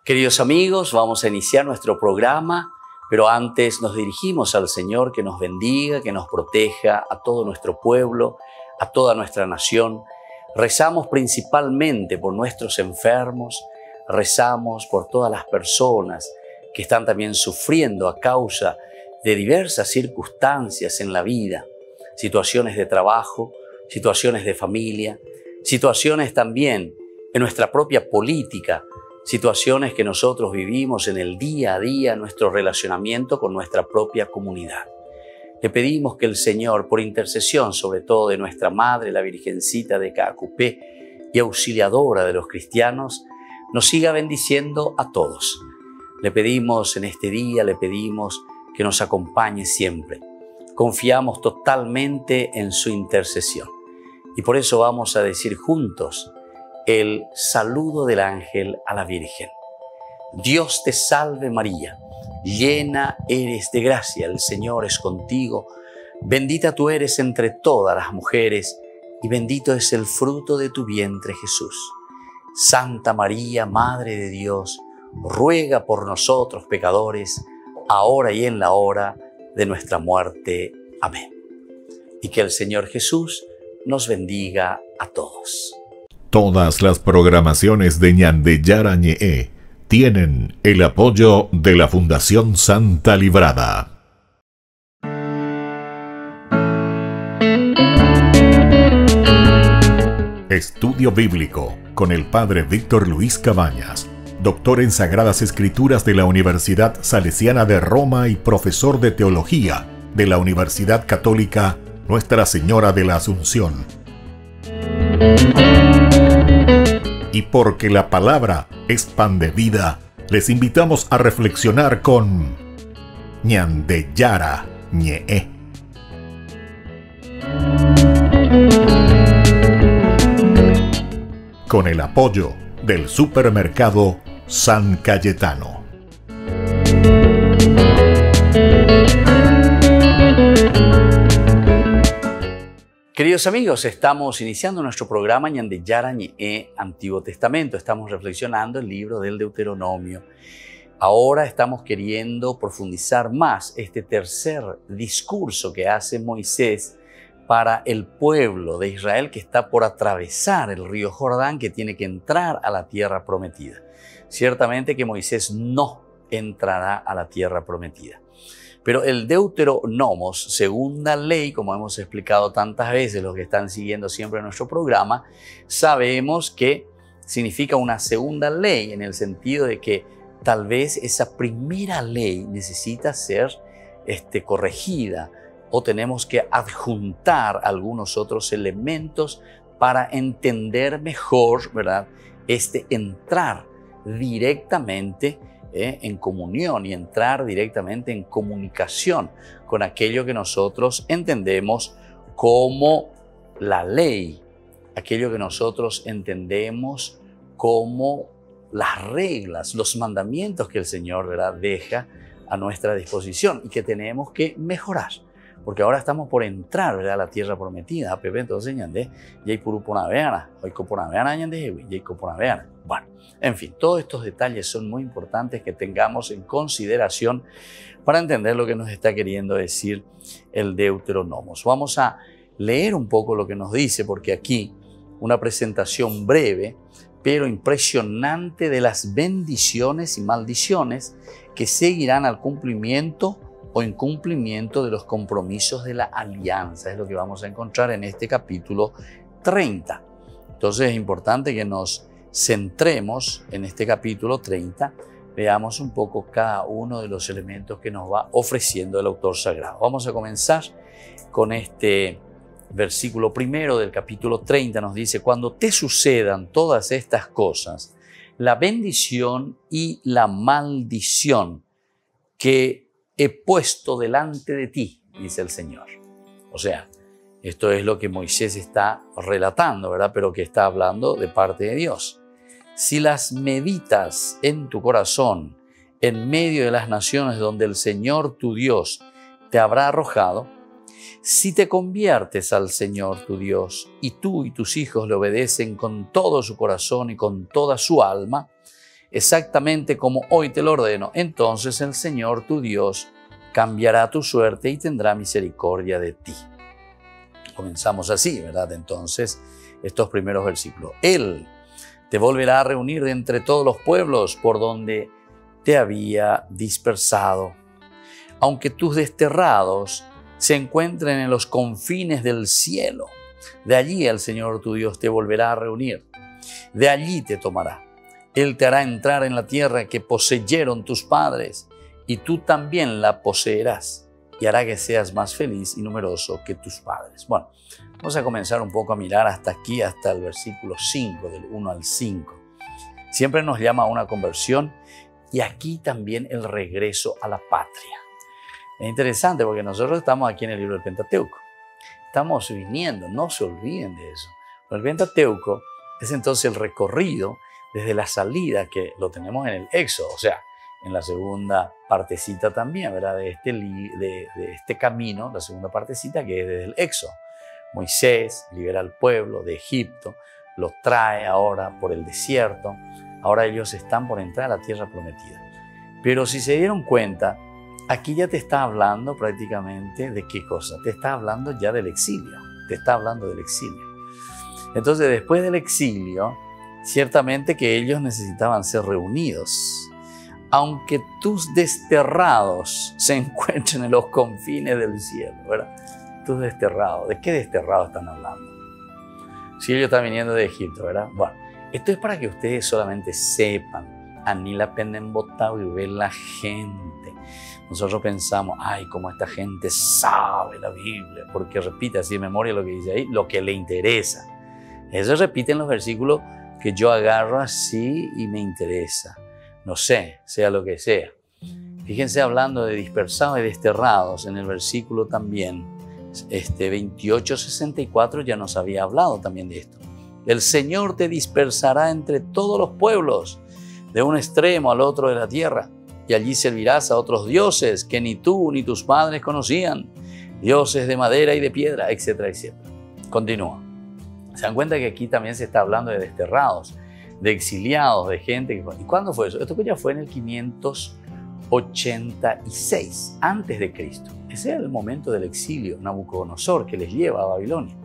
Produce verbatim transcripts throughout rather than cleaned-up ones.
Queridos amigos, vamos a iniciar nuestro programa, pero antes nos dirigimos al Señor que nos bendiga, que nos proteja a todo nuestro pueblo, a toda nuestra nación. Rezamos principalmente por nuestros enfermos, rezamos por todas las personas que están también sufriendo a causa de diversas circunstancias en la vida, situaciones de trabajo, situaciones de familia, situaciones también en nuestra propia política, situaciones que nosotros vivimos en el día a día, nuestro relacionamiento con nuestra propia comunidad. Le pedimos que el Señor, por intercesión sobre todo de nuestra Madre, la Virgencita de Caacupé y auxiliadora de los cristianos, nos siga bendiciendo a todos. Le pedimos en este día, le pedimos que nos acompañe siempre. Confiamos totalmente en su intercesión. Y por eso vamos a decir juntos el saludo del ángel a la Virgen. Dios te salve María, llena eres de gracia, el Señor es contigo. Bendita tú eres entre todas las mujeres y bendito es el fruto de tu vientre Jesús. Santa María, Madre de Dios, ruega por nosotros pecadores, ahora y en la hora de nuestra muerte. Amén. Y que el Señor Jesús nos bendiga a todos. Todas las programaciones de Ñande Yara Ñe'e tienen el apoyo de la Fundación Santa Librada. Estudio Bíblico con el Padre Víctor Luis Cabañas, doctor en Sagradas Escrituras de la Universidad Salesiana de Roma y profesor de Teología de la Universidad Católica Nuestra Señora de la Asunción. Y porque la palabra es pan de vida, les invitamos a reflexionar con Ñande Yara Ñe'e. Con el apoyo del supermercado San Cayetano. Queridos amigos, estamos iniciando nuestro programa Ñande Yara Ñe'e Antiguo Testamento. Estamos reflexionando el libro del Deuteronomio. Ahora estamos queriendo profundizar más este tercer discurso que hace Moisés para el pueblo de Israel que está por atravesar el río Jordán, que tiene que entrar a la tierra prometida. Ciertamente que Moisés no entrará a la tierra prometida. Pero el Deuteronomos, segunda ley, como hemos explicado tantas veces los que están siguiendo siempre nuestro programa, sabemos que significa una segunda ley en el sentido de que tal vez esa primera ley necesita ser este, corregida o tenemos que adjuntar algunos otros elementos para entender mejor, ¿verdad?, este entrar directamente Eh, en comunión y entrar directamente en comunicación con aquello que nosotros entendemos como la ley, aquello que nosotros entendemos como las reglas, los mandamientos que el Señor, ¿verdad?, deja a nuestra disposición y que tenemos que mejorar. Porque ahora estamos por entrar, ¿verdad?, a la tierra prometida. Pepe, entonces, ñande, yay puruponaveana, hoy coponaveana, ñande, yay coponaveana. Bueno, en fin, todos estos detalles son muy importantes que tengamos en consideración para entender lo que nos está queriendo decir el Deuteronomos. Vamos a leer un poco lo que nos dice, porque aquí una presentación breve, pero impresionante de las bendiciones y maldiciones que seguirán al cumplimiento o incumplimiento de los compromisos de la alianza. Es lo que vamos a encontrar en este capítulo treinta. Entonces es importante que nos centremos en este capítulo treinta, veamos un poco cada uno de los elementos que nos va ofreciendo el autor sagrado. Vamos a comenzar con este versículo primero del capítulo treinta. Nos dice: cuando te sucedan todas estas cosas, la bendición y la maldición que he puesto delante de ti, dice el Señor. O sea, esto es lo que Moisés está relatando, ¿verdad?, pero que está hablando de parte de Dios. Si las meditas en tu corazón, en medio de las naciones donde el Señor tu Dios te habrá arrojado, si te conviertes al Señor tu Dios y tú y tus hijos le obedecen con todo su corazón y con toda su alma, exactamente como hoy te lo ordeno, entonces el Señor tu Dios cambiará tu suerte y tendrá misericordia de ti. Comenzamos así, ¿verdad? Entonces, estos primeros versículos. Él te volverá a reunir de entre todos los pueblos por donde te había dispersado. Aunque tus desterrados se encuentren en los confines del cielo, de allí el Señor tu Dios te volverá a reunir. De allí te tomará. Él te hará entrar en la tierra que poseyeron tus padres, y tú también la poseerás, y hará que seas más feliz y numeroso que tus padres. Bueno, vamos a comenzar un poco a mirar hasta aquí, hasta el versículo cinco, del uno al cinco. Siempre nos llama a una conversión, y aquí también el regreso a la patria. Es interesante porque nosotros estamos aquí en el libro del Pentateuco. Estamos viniendo, no se olviden de eso. El Pentateuco es entonces el recorrido desde la salida, que lo tenemos en el Éxodo, o sea, en la segunda partecita también, ¿verdad? De este, de, de este camino, la segunda partecita que es desde el Éxodo. Moisés libera al pueblo de Egipto, los trae ahora por el desierto, ahora ellos están por entrar a la tierra prometida. Pero si se dieron cuenta, aquí ya te está hablando prácticamente de qué cosa, te está hablando ya del exilio, te está hablando del exilio. Entonces, después del exilio, ciertamente que ellos necesitaban ser reunidos. Aunque tus desterrados se encuentren en los confines del cielo, ¿verdad? Tus desterrados, ¿de qué desterrados están hablando? Si ellos están viniendo de Egipto, ¿verdad? Bueno, esto es para que ustedes solamente sepan, Anila Penembotao y ver la gente. Nosotros pensamos, ay, cómo esta gente sabe la Biblia, porque repite así de memoria lo que dice ahí, lo que le interesa. Eso repite en los versículos que yo agarro así y me interesa. No sé, sea lo que sea. Fíjense hablando de dispersados y desterrados, en el versículo también, este veintiocho sesenta y cuatro ya nos había hablado también de esto. El Señor te dispersará entre todos los pueblos, de un extremo al otro de la tierra, y allí servirás a otros dioses que ni tú ni tus padres conocían, dioses de madera y de piedra, etcétera, etcétera. Continúa. Se dan cuenta que aquí también se está hablando de desterrados, de exiliados, de gente. Que... ¿Y cuándo fue eso? Esto ya fue en el quinientos ochenta y seis, antes de Cristo. Ese era el momento del exilio, Nabucodonosor, que les lleva a Babilonia.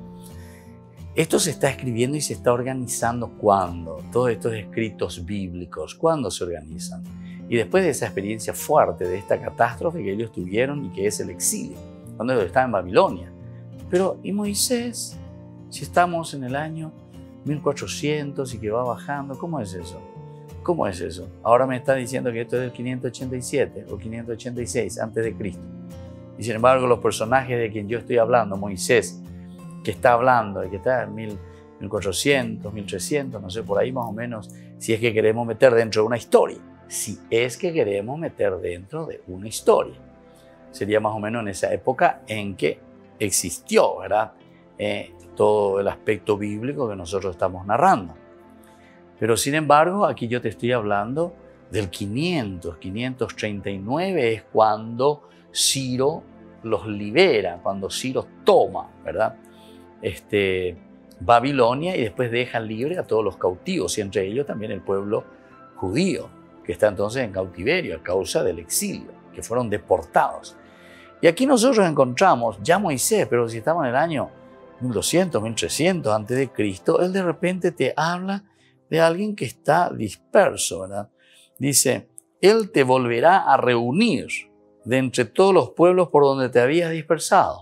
Esto se está escribiendo y se está organizando ¿cuándo? Todos estos escritos bíblicos, ¿cuándo se organizan? Y después de esa experiencia fuerte, de esta catástrofe que ellos tuvieron y que es el exilio, cuando ellos estaban en Babilonia. Pero, ¿y Moisés? Si estamos en el año mil cuatrocientos y que va bajando, ¿cómo es eso? ¿Cómo es eso? Ahora me está diciendo que esto es del quinientos ochenta y siete o quinientos ochenta y seis antes de Cristo. Y sin embargo, los personajes de quien yo estoy hablando, Moisés, que está hablando, que está en mil cuatrocientos, mil trescientos, no sé, por ahí más o menos, si es que queremos meter dentro de una historia. Si es que queremos meter dentro de una historia. Sería más o menos en esa época en que existió, ¿verdad? Eh, todo el aspecto bíblico que nosotros estamos narrando. Pero sin embargo, aquí yo te estoy hablando del quinientos, quinientos treinta y nueve es cuando Ciro los libera, cuando Ciro toma, ¿verdad? Este, Babilonia y después deja libre a todos los cautivos y entre ellos también el pueblo judío, que está entonces en cautiverio a causa del exilio, que fueron deportados. Y aquí nosotros encontramos ya Moisés, pero si estamos en el año mil doscientos, mil trescientos antes de Cristo, él de repente te habla de alguien que está disperso, ¿verdad? Dice, él te volverá a reunir de entre todos los pueblos por donde te habías dispersado.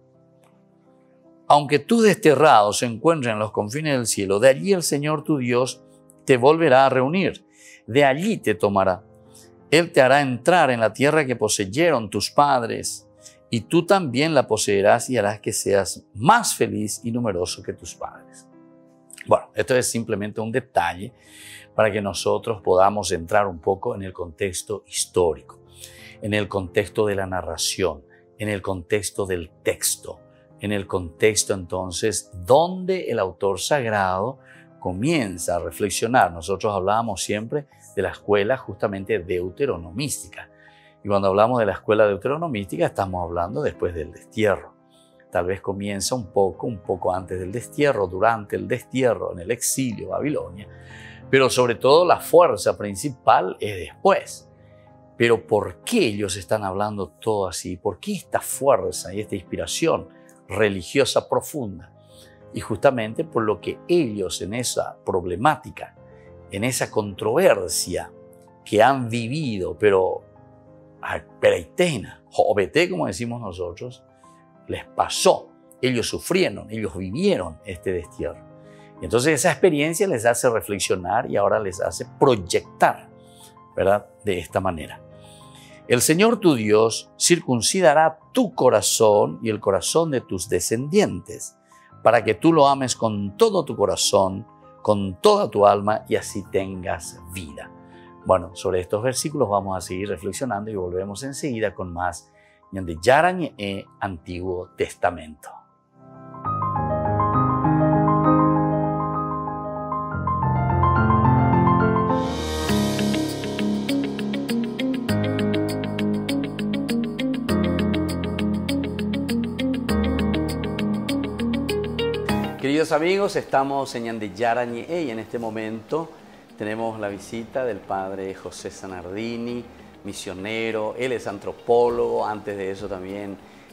Aunque tus desterrados se encuentren en los confines del cielo, de allí el Señor tu Dios te volverá a reunir. De allí te tomará. Él te hará entrar en la tierra que poseyeron tus padres, y tú también la poseerás y harás que seas más feliz y numeroso que tus padres. Bueno, esto es simplemente un detalle para que nosotros podamos entrar un poco en el contexto histórico, en el contexto de la narración, en el contexto del texto, en el contexto entonces donde el autor sagrado comienza a reflexionar. Nosotros hablábamos siempre de la escuela justamente deuteronomística. Y cuando hablamos de la escuela deuteronomística estamos hablando después del destierro. Tal vez comienza un poco, un poco antes del destierro, durante el destierro, en el exilio, Babilonia. Pero sobre todo la fuerza principal es después. Pero ¿por qué ellos están hablando todo así? ¿Por qué esta fuerza y esta inspiración religiosa profunda? Y justamente por lo que ellos en esa problemática, en esa controversia que han vivido, pero a pereitena, jovete, como decimos nosotros, les pasó. Ellos sufrieron, ellos vivieron este destierro. Y entonces esa experiencia les hace reflexionar y ahora les hace proyectar, ¿verdad? De esta manera. El Señor tu Dios circuncidará tu corazón y el corazón de tus descendientes, para que tú lo ames con todo tu corazón, con toda tu alma y así tengas vida. Bueno, sobre estos versículos vamos a seguir reflexionando y volvemos enseguida con más Ñande Yarañe e Antiguo Testamento. Queridos amigos, estamos en Ñande Yarañe y en este momento tenemos la visita del padre José Zanardini, misionero. Él es antropólogo, antes de eso también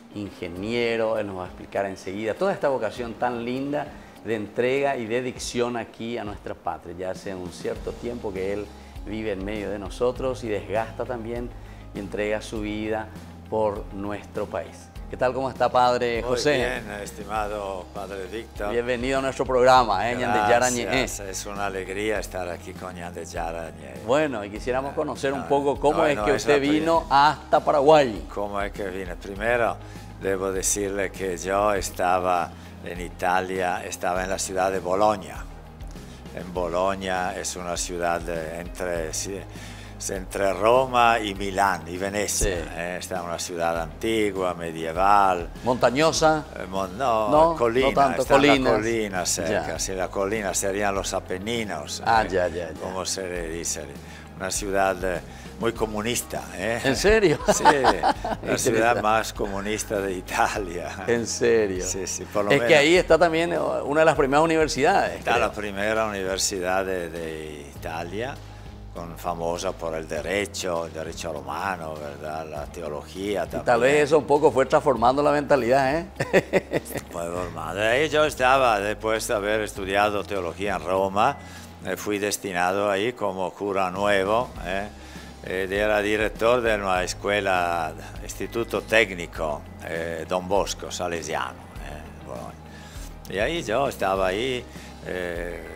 ingeniero. Él nos va a explicar enseguida toda esta vocación tan linda de entrega y dedicación aquí a nuestra patria. Ya hace un cierto tiempo que él vive en medio de nosotros y desgasta también y entrega su vida por nuestro país. ¿Qué tal? ¿Cómo está, padre José? Muy bien, estimado padre Víctor. Bienvenido a nuestro programa, ¿eh? Ñande Yarañe. Es una alegría estar aquí con Ñande Yarañe. Bueno, y quisiéramos conocer no, un poco cómo no, es no, que es usted vino hasta Paraguay. ¿Cómo es que vine? Primero, debo decirle que yo estaba en Italia, estaba en la ciudad de Bolonia. En Bolonia es una ciudad de, entre... Sí, entre Roma y Milán y Venecia. Sí. Eh, está una ciudad antigua, medieval. ¿Montañosa? Eh, mon, no, no, colina, no tanto, está colinas. la colina cerca, sí, la colina serían los Apeninos. Ah, eh, ya, ya, ya. Como se le dice. Una ciudad eh, muy comunista. ¿eh? ¿En serio? Sí, la ciudad más comunista de Italia. ¿En serio? Sí, sí, por lo es menos. que ahí está también una de las primeras universidades. Está creo. la primera universidad de, de Italia, con, famosa por el derecho, el derecho romano, ¿verdad? La teología también. Y tal vez eso un poco fue transformando la mentalidad, ¿eh? Fue formado. Ahí yo estaba, después de haber estudiado teología en Roma, me fui destinado ahí como cura nuevo, ¿eh? Era director de una escuela, Instituto Técnico, eh, Don Bosco, salesiano, eh, Bologna. Y ahí yo estaba ahí, eh,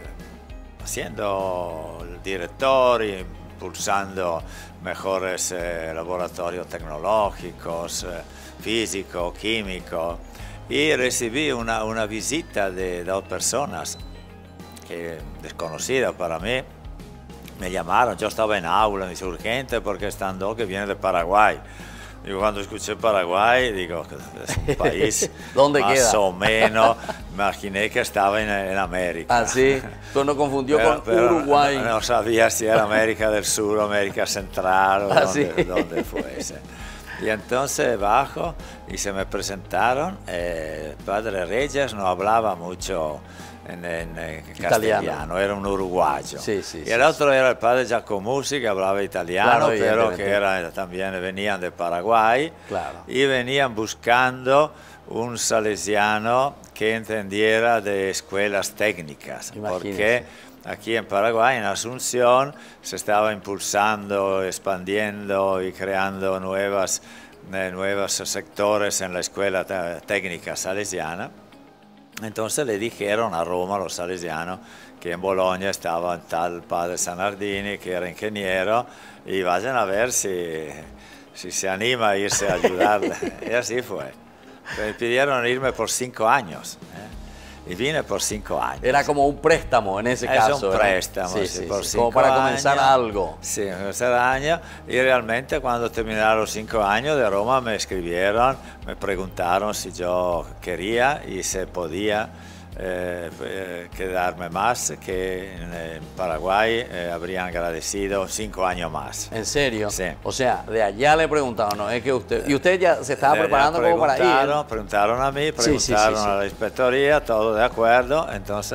siendo el director, impulsando mejores eh, laboratorios tecnológicos, eh, físico, químico, y recibí una, una visita de dos personas que, desconocidas para mí. Me llamaron, yo estaba en aula, me dice urgente porque están dos que vienen de Paraguay. Digo, cuando escuché Paraguay, digo, es un país ¿Dónde más queda? o menos, imaginé que estaba en, en América. Ah, sí, tú no confundió pero, con pero Uruguay. No, no sabía si era América del Sur o América Central o ah, donde, ¿sí? donde fuese. Y entonces bajo y se me presentaron. Eh, el padre Reyes no hablaba mucho en, en, en castellano, era un uruguayo. Sí, sí, y sí, el otro era el padre Giacomusi, que hablaba italiano, claro, pero que era, también venían de Paraguay. Claro. Y venían buscando un salesiano que entendiera de escuelas técnicas. Imagínese. Porque aquí en Paraguay, en Asunción, se estaba impulsando, expandiendo y creando nuevas, eh, nuevos sectores en la escuela técnica salesiana. Entonces le dijeron a Roma, los salesianos, que en Bologna estaba un tal padre Zanardini, que era ingeniero, y vayan a ver si, si se anima a irse a ayudarle. Y así fue. Me pidieron irme por cinco años. ¿eh? Y vine por cinco años. Era como un préstamo en ese es caso. Es un préstamo, sí, sí, sí, por sí, cinco como para años, comenzar algo. Sí, comenzar años. Y realmente cuando terminaron los cinco años de Roma me escribieron, me preguntaron si yo quería y se podía eh, eh, quedarme más, que en, en Paraguay eh, habrían agradecido cinco años más. ¿En serio? Sí. O sea, de allá le preguntaron, no es que usted... ¿Y usted ya se estaba De allá preparando como para ir? Preguntaron a mí, Sí, sí, preguntaron sí, sí. a la inspectoría, todo de acuerdo, entonces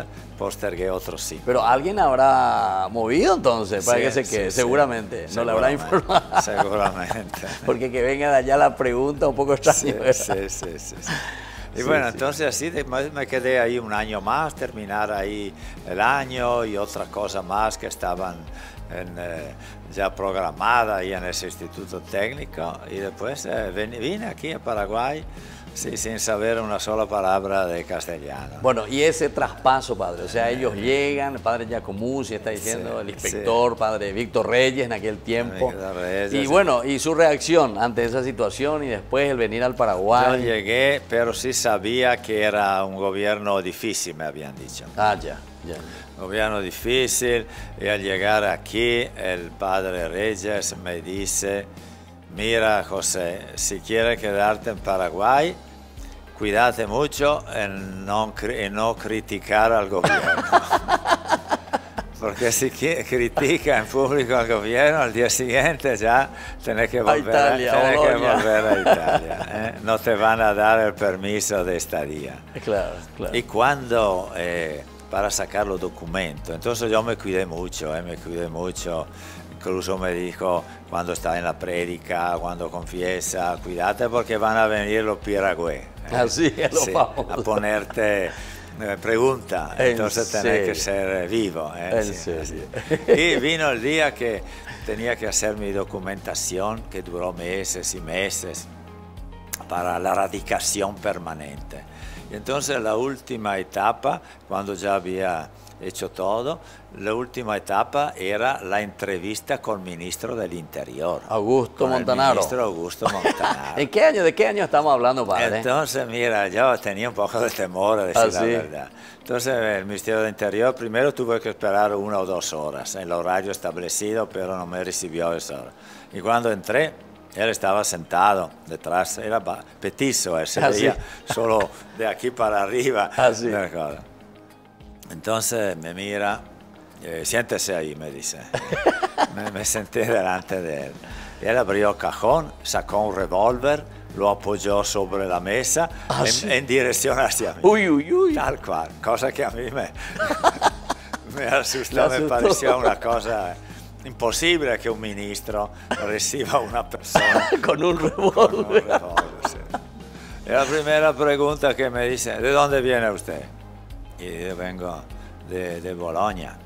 postergué otros cinco. Pero alguien habrá movido entonces para Sí, que se quede, sí, seguramente. sí. No le habrá Seguramente, informado. Seguramente. Porque que venga de allá la pregunta un poco extraña. Sí, ¿verdad? sí, sí, sí, sí. Y Sí, bueno, sí. entonces así de- me me quedé ahí un año más, terminar ahí el año y otra cosa más que estaban en, eh, ya programada ahí en ese instituto técnico. Y después eh, ven- vine aquí a Paraguay, sí, sin saber una sola palabra de castellano. Bueno, y ese traspaso, padre, o sea, ellos llegan, el padre Giacomuzzi está diciendo, Sí, el inspector, padre Víctor Reyes en aquel tiempo. Víctor Reyes, Y sí. bueno, y su reacción ante esa situación y después el venir al Yo Paraguay. llegué, pero sí sabía que era un gobierno difícil, me habían dicho. Ah, ya, ya. Gobierno difícil, y al llegar aquí el padre Reyes me dice, mira José, si quieres quedarte en Paraguay, cuídate mucho en no, cri- en no criticar al gobierno. Porque si qui- critica en público al gobierno, al día siguiente ya tenés que volver a, Italia, tenés que Bolonia. volver a Italia. ¿eh? No te van a dar el permiso de estadía. Claro, claro. Y cuando, eh, para sacar los documentos, entonces yo me cuidé mucho, eh, me cuidé mucho. Incluso me dijo, cuando está en la prédica, cuando confiesa, cuídate porque van a venir los piragües. eh, Así es lo sí, famoso. a ponerte eh, pregunta, ¿En entonces tenés que serio? ser eh, vivo. eh, En sí, serio. así. Y vino el día que tenía que hacer mi documentación, que duró meses y meses, para la radicación permanente. Y entonces la última etapa, cuando ya había hecho todo, la última etapa era la entrevista con el ministro del Interior. Augusto con Montanaro. El ministro Augusto Montanaro. ¿En qué año, de qué año estamos hablando, padre? Entonces, mira, yo tenía un poco de temor a decir ¿Ah, la sí? verdad. Entonces, el Ministerio del Interior, primero tuve que esperar una o dos horas, el horario establecido, pero no me recibió esa hora. Y cuando entré, él estaba sentado detrás, era ba- petizo, él se ¿Ah, veía sí? solo de aquí para arriba. ¿Ah, sí? de cosa. Entonces me mira, eh, siéntese ahí, me dice. me, me senté delante de él. Y él abrió el cajón, sacó un revólver, lo apoyó sobre la mesa ¿Ah, en, sí? en dirección hacia mí. Uy, uy, uy. Tal cual, cosa que a mí me, me asustó, Le me asustó. pareció una cosa imposible que un ministro reciba a una persona Con un con un revólver. revólver. Sí. Y la primera pregunta que me dice, ¿de dónde viene usted? Y yo vengo de, de Bolonia.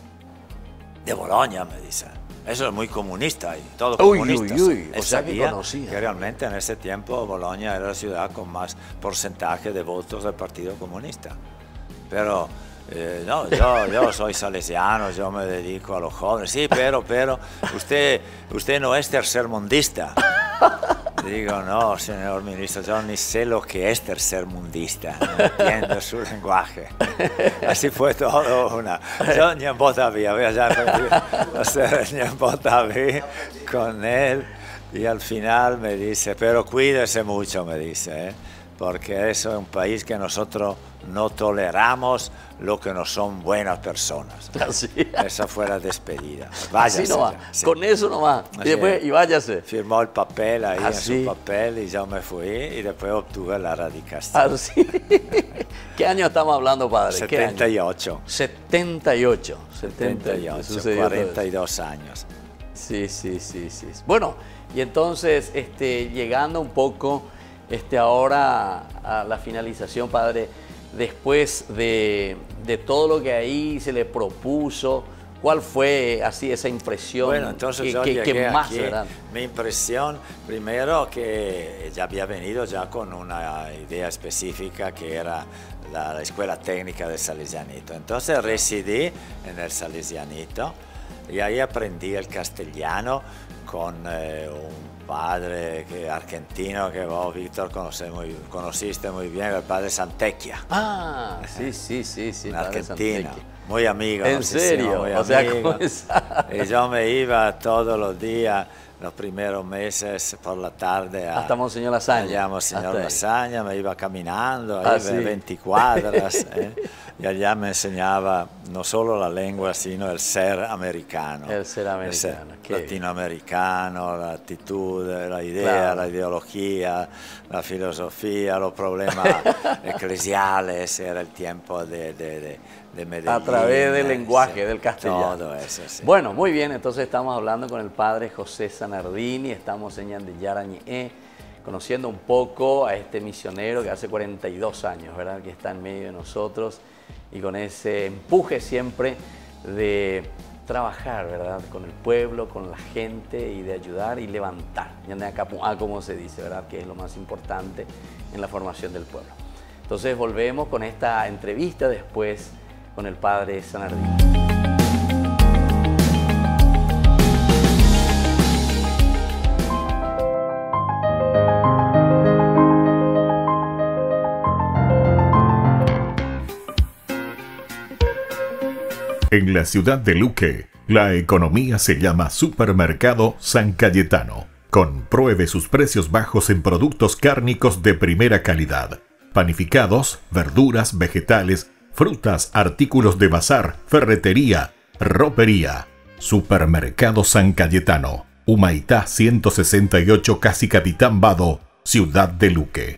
De Bolonia, me dice. Eso es muy comunista y todo Uy, comunista. uy, uy, Él o sea que sabía conocía. que realmente en ese tiempo Bolonia era la ciudad con más porcentaje de votos del Partido Comunista. Pero eh, no, yo, yo soy salesiano, yo me dedico a los jóvenes. Sí, pero, pero, usted, usted no es tercermundista. Digo, no, señor ministro, yo ni sé lo que es tercermundista, no entiendo su lenguaje. Así fue todo una... Yo ni en Botaví, voy allá a hacer ni en Botaví con él y al final me dice, pero cuídese mucho, me dice, ¿eh? Porque eso es un país que nosotros no toleramos lo que no son buenas personas. Así. Esa fue la despedida. Váyase Así nomás, ya, sí. con eso nomás. Así Y después, es. y váyase. Firmó el papel ahí Ah, en sí. su papel y yo me fui y después obtuve la radicación. Así. ¿Qué año estamos hablando, padre? ¿Qué año? setenta y ocho. setenta y ocho. setenta y ocho, sucedió todo cuarenta y eso. dos años. Sí, sí, sí, sí. Bueno, y entonces, este, llegando un poco este, ahora a la finalización, padre, después de, de todo lo que ahí se le propuso, ¿cuál fue así esa impresión? Bueno, entonces que, yo que- llegué que más, aquí, ¿verdad? mi impresión, primero que ya había venido ya con una idea específica que era la, la Escuela Técnica de Salesianito. Entonces residí en el Salesianito y ahí aprendí el castellano con eh, un padre que, argentino que vos, Víctor, conoce muy, conociste muy bien, el padre Santecchia. Ah, sí, sí, sí, sí. Un padre argentino, Santecchi. muy amigo. ¿En nos hicimos serio? muy O sea, amigos. ¿cómo es? Y yo me iba todos los días, los primeros meses por la tarde a, hasta Monseñor Lasaña. Allá Monseñor Lasaña, me iba caminando, ahí ah, sí. veinte cuadras, ¿eh? Y allá me enseñaba no solo la lengua, sino el ser americano. El ser americano. El ser latinoamericano, la actitud, la idea, claro. La ideología, la filosofía, los problemas eclesiales, era el tiempo de, de, de, de Medellín. A través del lenguaje, sí, del castellano. Todo eso, sí. Bueno, muy bien, entonces estamos hablando con el padre José Zanardini, estamos en Ñandeyara Ñe'e, conociendo un poco a este misionero que hace cuarenta y dos años, ¿verdad?, que está en medio de nosotros y con ese empuje siempre de trabajar, ¿verdad?, con el pueblo, con la gente y de ayudar y levantar, como se dice, ¿verdad?, que es lo más importante en la formación del pueblo. Entonces volvemos con esta entrevista después con el padre Zanardini. En la ciudad de Luque, la economía se llama Supermercado San Cayetano. Compruebe sus precios bajos en productos cárnicos de primera calidad. Panificados, verduras, vegetales, frutas, artículos de bazar, ferretería, ropería. Supermercado San Cayetano. Humaitá ciento sesenta y ocho, Casi Capitán Vado, ciudad de Luque.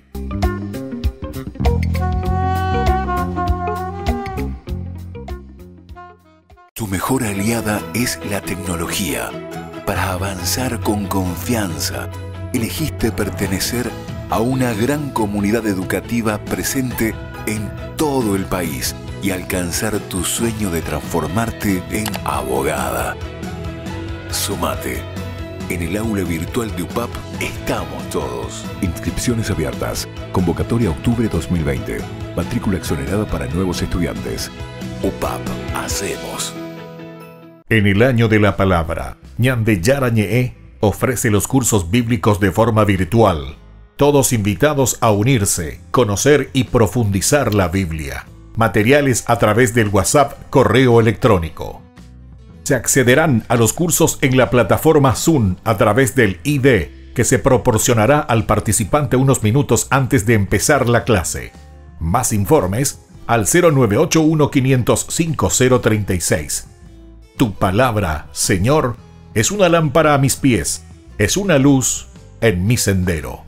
Tu mejor aliada es la tecnología. Para avanzar con confianza, elegiste pertenecer a una gran comunidad educativa presente en todo el país y alcanzar tu sueño de transformarte en abogada. Sumate. En el aula virtual de U P A P estamos todos. Inscripciones abiertas. Convocatoria octubre dos mil veinte. Matrícula exonerada para nuevos estudiantes. U P A P. Hacemos. En el año de la palabra, Ñandeyara Ñe'e ofrece los cursos bíblicos de forma virtual. Todos invitados a unirse, conocer y profundizar la Biblia. Materiales a través del WhatsApp, correo electrónico. Se accederán a los cursos en la plataforma Zoom a través del I D, que se proporcionará al participante unos minutos antes de empezar la clase. Más informes al cero nueve ocho uno, quinientos, cincuenta, treinta y seis. Tu palabra, Señor, es una lámpara a mis pies, es una luz en mi sendero.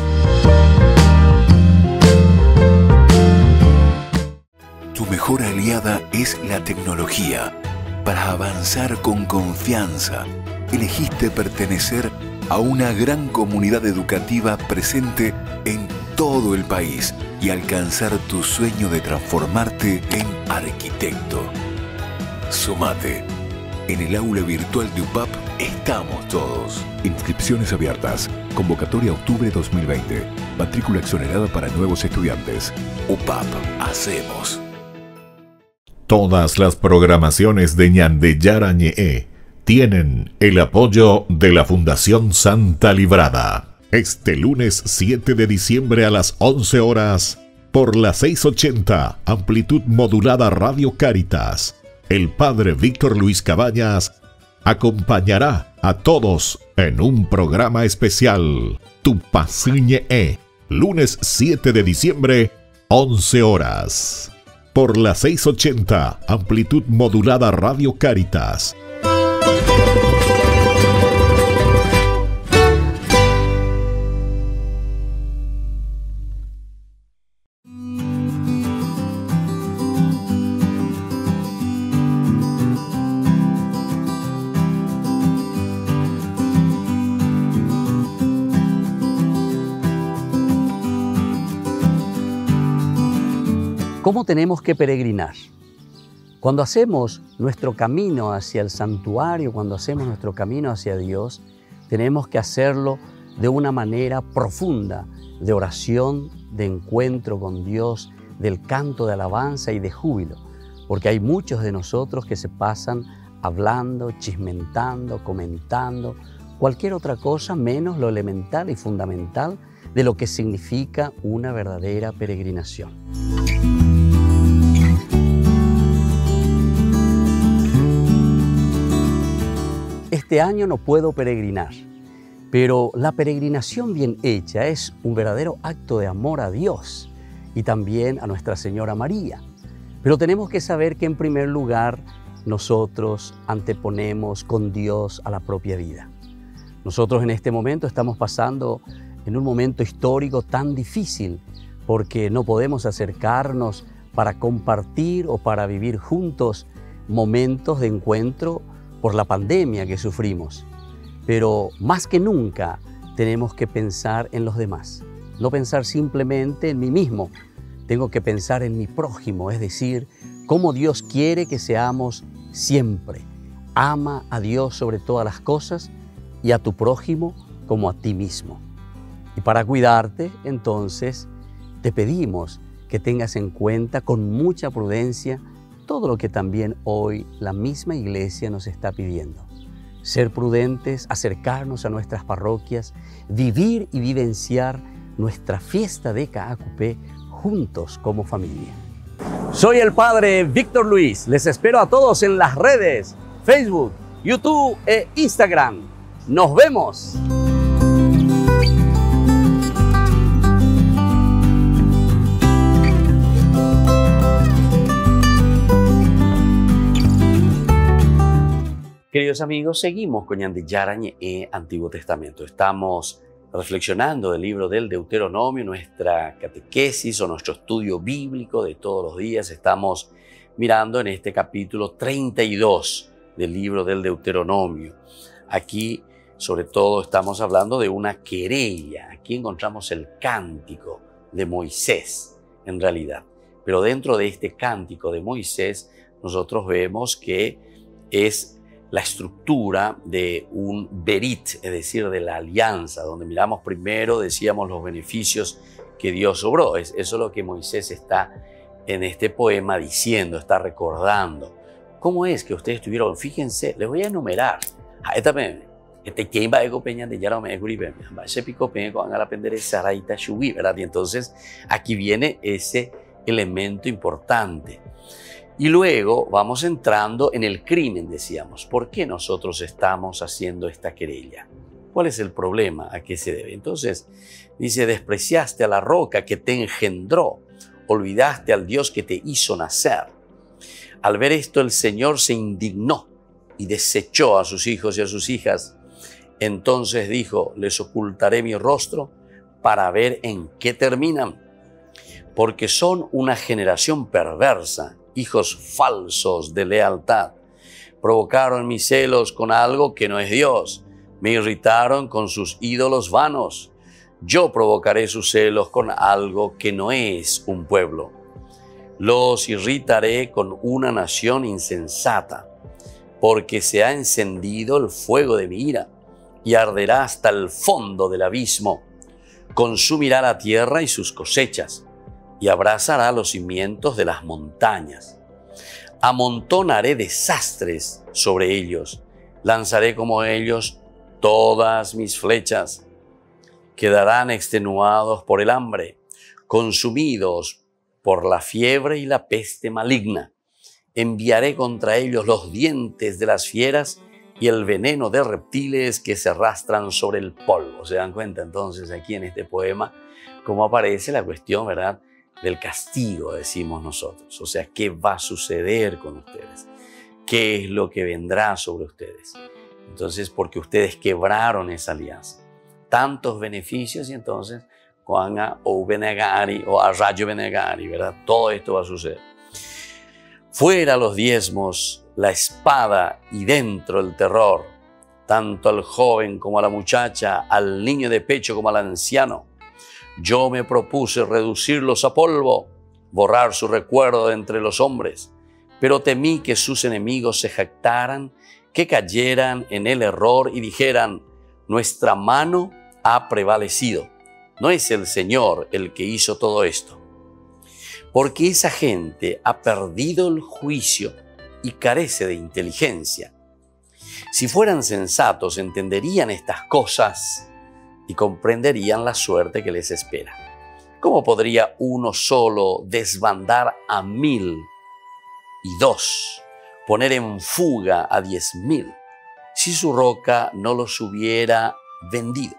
Tu mejor aliada es la tecnología. Para avanzar con confianza, elegiste pertenecer a una gran comunidad educativa presente en todo el país y alcanzar tu sueño de transformarte en arquitecto. Sumate. En el aula virtual de U P A P estamos todos. Inscripciones abiertas. Convocatoria octubre dos mil veinte. Matrícula exonerada para nuevos estudiantes. U P A P. Hacemos. Todas las programaciones de Ñandeyara Ñe'e tienen el apoyo de la Fundación Santa Librada. Este lunes siete de diciembre a las once horas, por la seiscientos ochenta, amplitud modulada Radio Cáritas, el padre Víctor Luis Cabañas acompañará a todos en un programa especial, Tupací Ñe'e, lunes siete de diciembre, once horas. Por la seiscientos ochenta, amplitud modulada Radio Cáritas. ¿Cómo tenemos que peregrinar? Cuando hacemos nuestro camino hacia el santuario, cuando hacemos nuestro camino hacia Dios, tenemos que hacerlo de una manera profunda, de oración, de encuentro con Dios, del canto de alabanza y de júbilo, porque hay muchos de nosotros que se pasan hablando, chismentando, comentando, cualquier otra cosa menos lo elemental y fundamental de lo que significa una verdadera peregrinación. Este año no puedo peregrinar. Pero la peregrinación bien hecha es un verdadero acto de amor a Dios y también a Nuestra Señora María. Pero tenemos que saber que en primer lugar nosotros anteponemos con Dios a la propia vida. Nosotros en este momento estamos pasando en un momento histórico tan difícil porque no podemos acercarnos para compartir o para vivir juntos momentos de encuentro por la pandemia que sufrimos. Pero más que nunca tenemos que pensar en los demás, no pensar simplemente en mí mismo. Tengo que pensar en mi prójimo, es decir, cómo Dios quiere que seamos siempre. Ama a Dios sobre todas las cosas y a tu prójimo como a ti mismo. Y para cuidarte, entonces, te pedimos que tengas en cuenta con mucha prudencia todo lo que también hoy la misma Iglesia nos está pidiendo. Ser prudentes, acercarnos a nuestras parroquias, vivir y vivenciar nuestra fiesta de Caacupé juntos como familia. Soy el Padre Víctor Luis. Les espero a todos en las redes, Facebook, YouTube e Instagram. ¡Nos vemos! Queridos amigos, seguimos con Ñande Yarañe e Antiguo Testamento. Estamos reflexionando del libro del Deuteronomio, nuestra catequesis o nuestro estudio bíblico de todos los días. Estamos mirando en este capítulo treinta y dos del libro del Deuteronomio. Aquí, sobre todo, estamos hablando de una querella. Aquí encontramos el cántico de Moisés, en realidad. Pero dentro de este cántico de Moisés, nosotros vemos que es la estructura de un berit, es decir, de la alianza, donde miramos primero, decíamos, los beneficios que Dios obró. Es, eso es lo que Moisés está en este poema diciendo, está recordando. ¿Cómo es que ustedes tuvieron? Fíjense, les voy a enumerar. Este quien va a copeña de ya me escribe, va a pico peña con la pendere saraita shubi, ¿verdad? Y entonces aquí viene ese elemento importante. Y luego vamos entrando en el crimen, decíamos. ¿Por qué nosotros estamos haciendo esta querella? ¿Cuál es el problema? ¿A qué se debe? Entonces, dice, despreciaste a la roca que te engendró, olvidaste al Dios que te hizo nacer. Al ver esto, el Señor se indignó y desechó a sus hijos y a sus hijas. Entonces dijo, les ocultaré mi rostro para ver en qué terminan, porque son una generación perversa, hijos falsos de lealtad. Provocaron mis celos con algo que no es Dios. Me irritaron con sus ídolos vanos. Yo provocaré sus celos con algo que no es un pueblo. Los irritaré con una nación insensata, porque se ha encendido el fuego de mi ira y arderá hasta el fondo del abismo. Consumirá la tierra y sus cosechas, y abrazará los cimientos de las montañas. Amontonaré desastres sobre ellos, lanzaré como ellos todas mis flechas. Quedarán extenuados por el hambre, consumidos por la fiebre y la peste maligna. Enviaré contra ellos los dientes de las fieras y el veneno de reptiles que se arrastran sobre el polvo. ¿Se dan cuenta entonces aquí en este poema cómo aparece la cuestión, verdad?, del castigo, decimos nosotros. O sea, ¿qué va a suceder con ustedes? ¿Qué es lo que vendrá sobre ustedes? Entonces, porque ustedes quebraron esa alianza. Tantos beneficios y entonces, Juana o Benegari o a Rayo Benegari, ¿verdad? Todo esto va a suceder. Fuera los diezmos, la espada y dentro el terror, tanto al joven como a la muchacha, al niño de pecho como al anciano. Yo me propuse reducirlos a polvo, borrar su recuerdo de entre los hombres, pero temí que sus enemigos se jactaran, que cayeran en el error y dijeran, nuestra mano ha prevalecido. No es el Señor el que hizo todo esto. Porque esa gente ha perdido el juicio y carece de inteligencia. Si fueran sensatos, entenderían estas cosas y comprenderían la suerte que les espera. ¿Cómo podría uno solo desbandar a mil y dos, poner en fuga a diez mil, si su roca no los hubiera vendido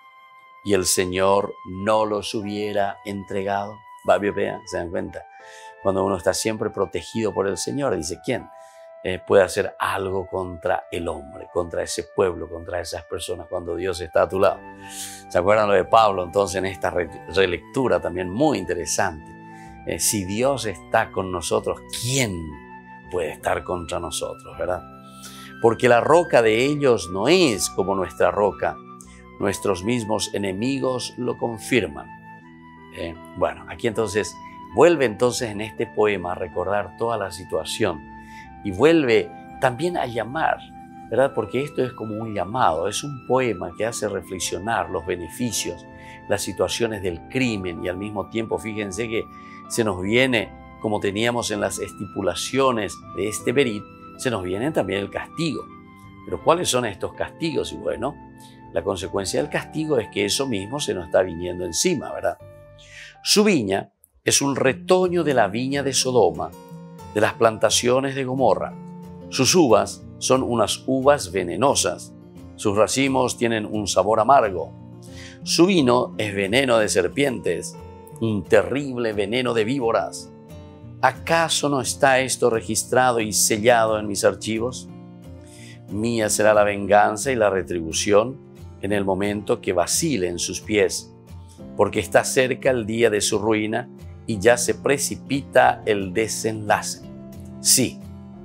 y el Señor no los hubiera entregado. ¿Se dan cuenta? Cuando uno está siempre protegido por el Señor, dice, ¿quién eh, puede hacer algo contra el hombre, contra ese pueblo, contra esas personas cuando Dios está a tu lado? ¿Se acuerdan lo de Pablo entonces en esta re relectura también muy interesante? Eh, si Dios está con nosotros, ¿quién puede estar contra nosotros, verdad? Porque la roca de ellos no es como nuestra roca. Nuestros mismos enemigos lo confirman. Eh, bueno, aquí entonces vuelve entonces en este poema a recordar toda la situación y vuelve también a llamar, ¿verdad? Porque esto es como un llamado, es un poema que hace reflexionar los beneficios, las situaciones del crimen y al mismo tiempo, fíjense que se nos viene, como teníamos en las estipulaciones de este Berit, se nos viene también el castigo. Pero ¿cuáles son estos castigos? Y bueno, la consecuencia del castigo es que eso mismo se nos está viniendo encima, ¿verdad? Su viña es un retoño de la viña de Sodoma, de las plantaciones de Gomorra. Sus uvas son unas uvas venenosas. Sus racimos tienen un sabor amargo. Su vino es veneno de serpientes, un terrible veneno de víboras. ¿Acaso no está esto registrado y sellado en mis archivos? Mía será la venganza y la retribución en el momento que vacile en sus pies, porque está cerca el día de su ruina y ya se precipita el desenlace. Sí,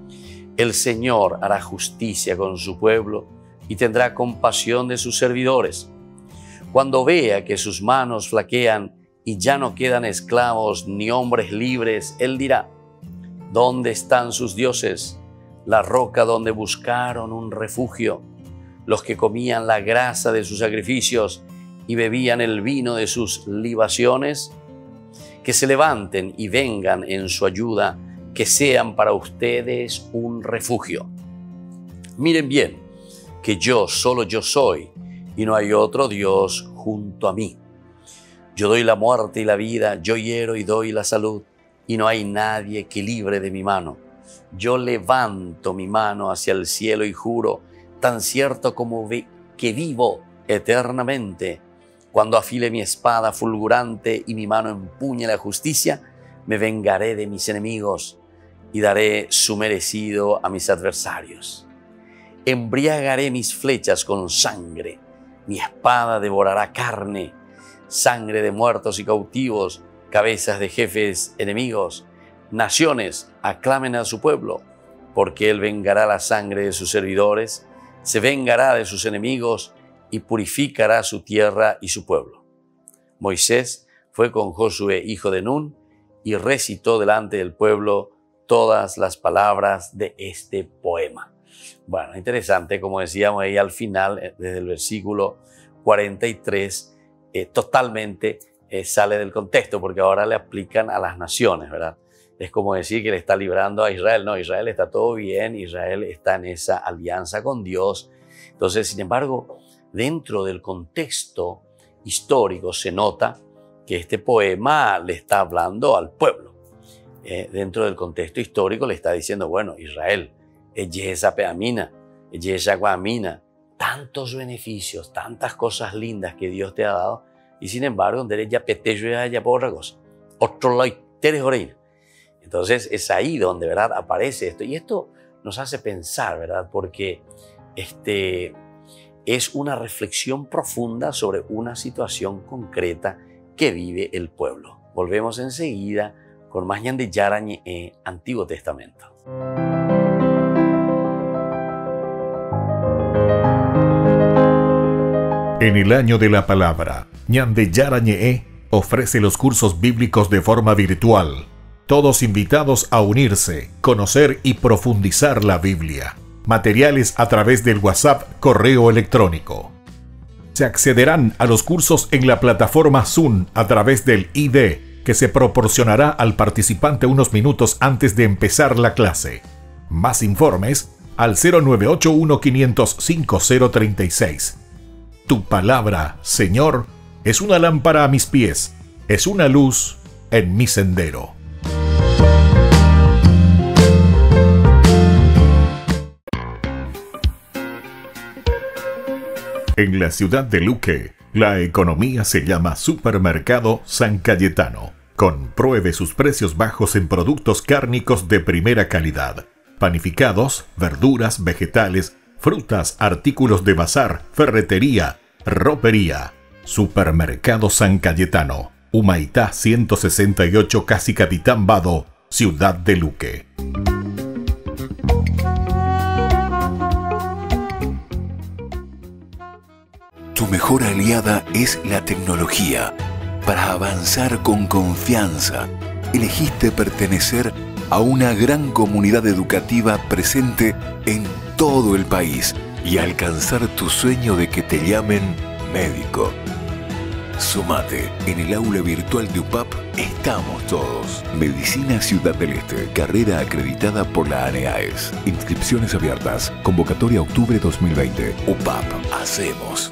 el Señor hará justicia con su pueblo y tendrá compasión de sus servidores. Cuando vea que sus manos flaquean y ya no quedan esclavos ni hombres libres, Él dirá, ¿dónde están sus dioses? La roca donde buscaron un refugio, los que comían la grasa de sus sacrificios y bebían el vino de sus libaciones. Que se levanten y vengan en su ayuda, que sean para ustedes un refugio. Miren bien, que yo, solo yo soy, y no hay otro Dios junto a mí. Yo doy la muerte y la vida, yo hiero y doy la salud, y no hay nadie que libre de mi mano. Yo levanto mi mano hacia el cielo y juro, tan cierto como ve que vivo eternamente. Cuando afile mi espada fulgurante y mi mano empuñe la justicia, me vengaré de mis enemigos y daré su merecido a mis adversarios. Embriagaré mis flechas con sangre, mi espada devorará carne, sangre de muertos y cautivos, cabezas de jefes enemigos. Naciones, aclamen a su pueblo, porque él vengará la sangre de sus servidores, se vengará de sus enemigos y purificará su tierra y su pueblo. Moisés fue con Josué, hijo de Nun, y recitó delante del pueblo todas las palabras de este poema. Bueno, interesante, como decíamos ahí al final, desde el versículo cuarenta y tres, eh, totalmente eh, sale del contexto, porque ahora le aplican a las naciones, ¿verdad? Es como decir que le está librando a Israel. No, Israel está todo bien, Israel está en esa alianza con Dios. Entonces, sin embargo, dentro del contexto histórico se nota que este poema le está hablando al pueblo. Eh, dentro del contexto histórico le está diciendo, bueno, Israel, esa peamina, esa guamina, tantos beneficios, tantas cosas lindas que Dios te ha dado, y sin embargo, ya petejo ya por otra cosa. Otro loiteres. Entonces es ahí donde, ¿verdad?, aparece esto. Y esto nos hace pensar, ¿verdad?, porque este, es una reflexión profunda sobre una situación concreta que vive el pueblo. Volvemos enseguida con más Ñande Yarañe en Antiguo Testamento. En el año de la palabra, Ñande Yarañe ofrece los cursos bíblicos de forma virtual. Todos invitados a unirse, conocer y profundizar la Biblia. Materiales a través del WhatsApp, correo electrónico. Se accederán a los cursos en la plataforma Zoom a través del I D, que se proporcionará al participante unos minutos antes de empezar la clase. Más informes al cero nueve ocho uno, cinco cero cinco cero tres seis. Tu palabra, Señor, es una lámpara a mis pies, es una luz en mi sendero. En la ciudad de Luque, la economía se llama Supermercado San Cayetano. Compruebe sus precios bajos en productos cárnicos de primera calidad. Panificados, verduras, vegetales, frutas, artículos de bazar, ferretería, ropería. Supermercado San Cayetano, Humaitá ciento sesenta y ocho, Casi Capitán Vado, ciudad de Luque. Tu mejor aliada es la tecnología. Para avanzar con confianza, elegiste pertenecer a una gran comunidad educativa presente en todo el país y alcanzar tu sueño de que te llamen médico. Sumate. En el aula virtual de U P A P estamos todos. Medicina Ciudad del Este, carrera acreditada por la ANEAES. Inscripciones abiertas. Convocatoria octubre dos mil veinte. U P A P. Hacemos.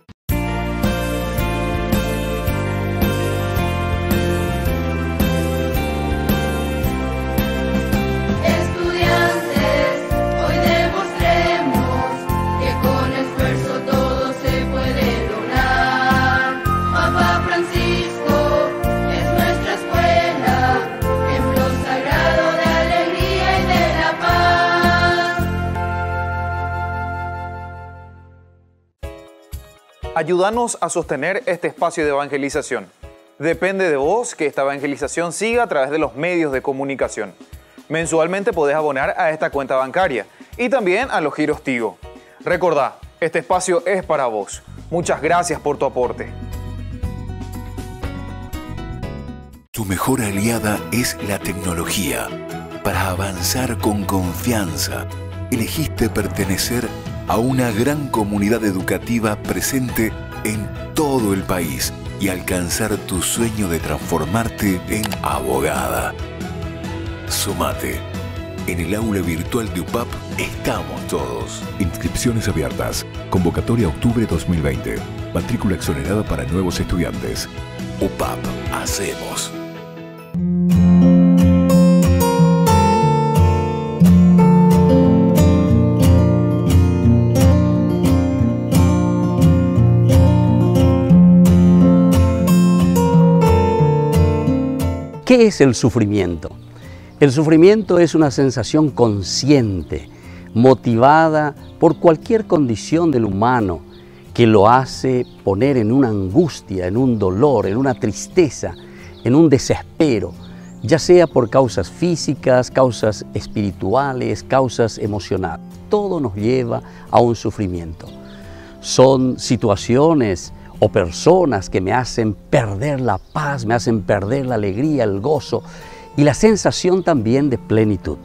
Ayúdanos a sostener este espacio de evangelización. Depende de vos que esta evangelización siga a través de los medios de comunicación. Mensualmente podés abonar a esta cuenta bancaria y también a los giros Tigo. Recordá, este espacio es para vos. Muchas gracias por tu aporte. Tu mejor aliada es la tecnología. Para avanzar con confianza, elegiste pertenecer a una gran comunidad educativa presente en todo el país y alcanzar tu sueño de transformarte en abogada. Sumate. En el aula virtual de U P A P estamos todos. Inscripciones abiertas. Convocatoria octubre dos mil veinte. Matrícula exonerada para nuevos estudiantes. U P A P. Hacemos. ¿Qué es el sufrimiento? El sufrimiento es una sensación consciente, motivada por cualquier condición del humano que lo hace poner en una angustia, en un dolor, en una tristeza, en un desespero, ya sea por causas físicas, causas espirituales, causas emocionales. Todo nos lleva a un sufrimiento. Son situaciones o personas que me hacen perder la paz, me hacen perder la alegría, el gozo y la sensación también de plenitud.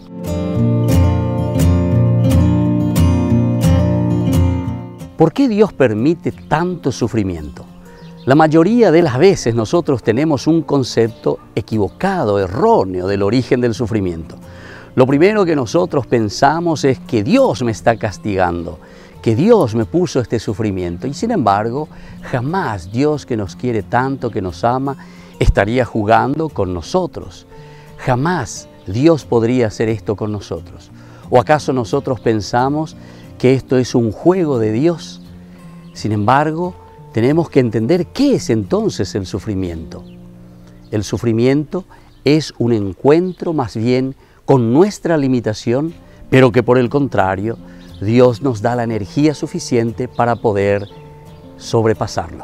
¿Por qué Dios permite tanto sufrimiento? La mayoría de las veces nosotros tenemos un concepto equivocado, erróneo del origen del sufrimiento. Lo primero que nosotros pensamos es que Dios me está castigando, que Dios me puso este sufrimiento. Y sin embargo, jamás Dios, que nos quiere tanto, que nos ama, estaría jugando con nosotros. Jamás Dios podría hacer esto con nosotros. ¿O acaso nosotros pensamos que esto es un juego de Dios? Sin embargo, tenemos que entender qué es entonces el sufrimiento. El sufrimiento es un encuentro más bien con nuestra limitación, pero que por el contrario, Dios nos da la energía suficiente para poder sobrepasarlo.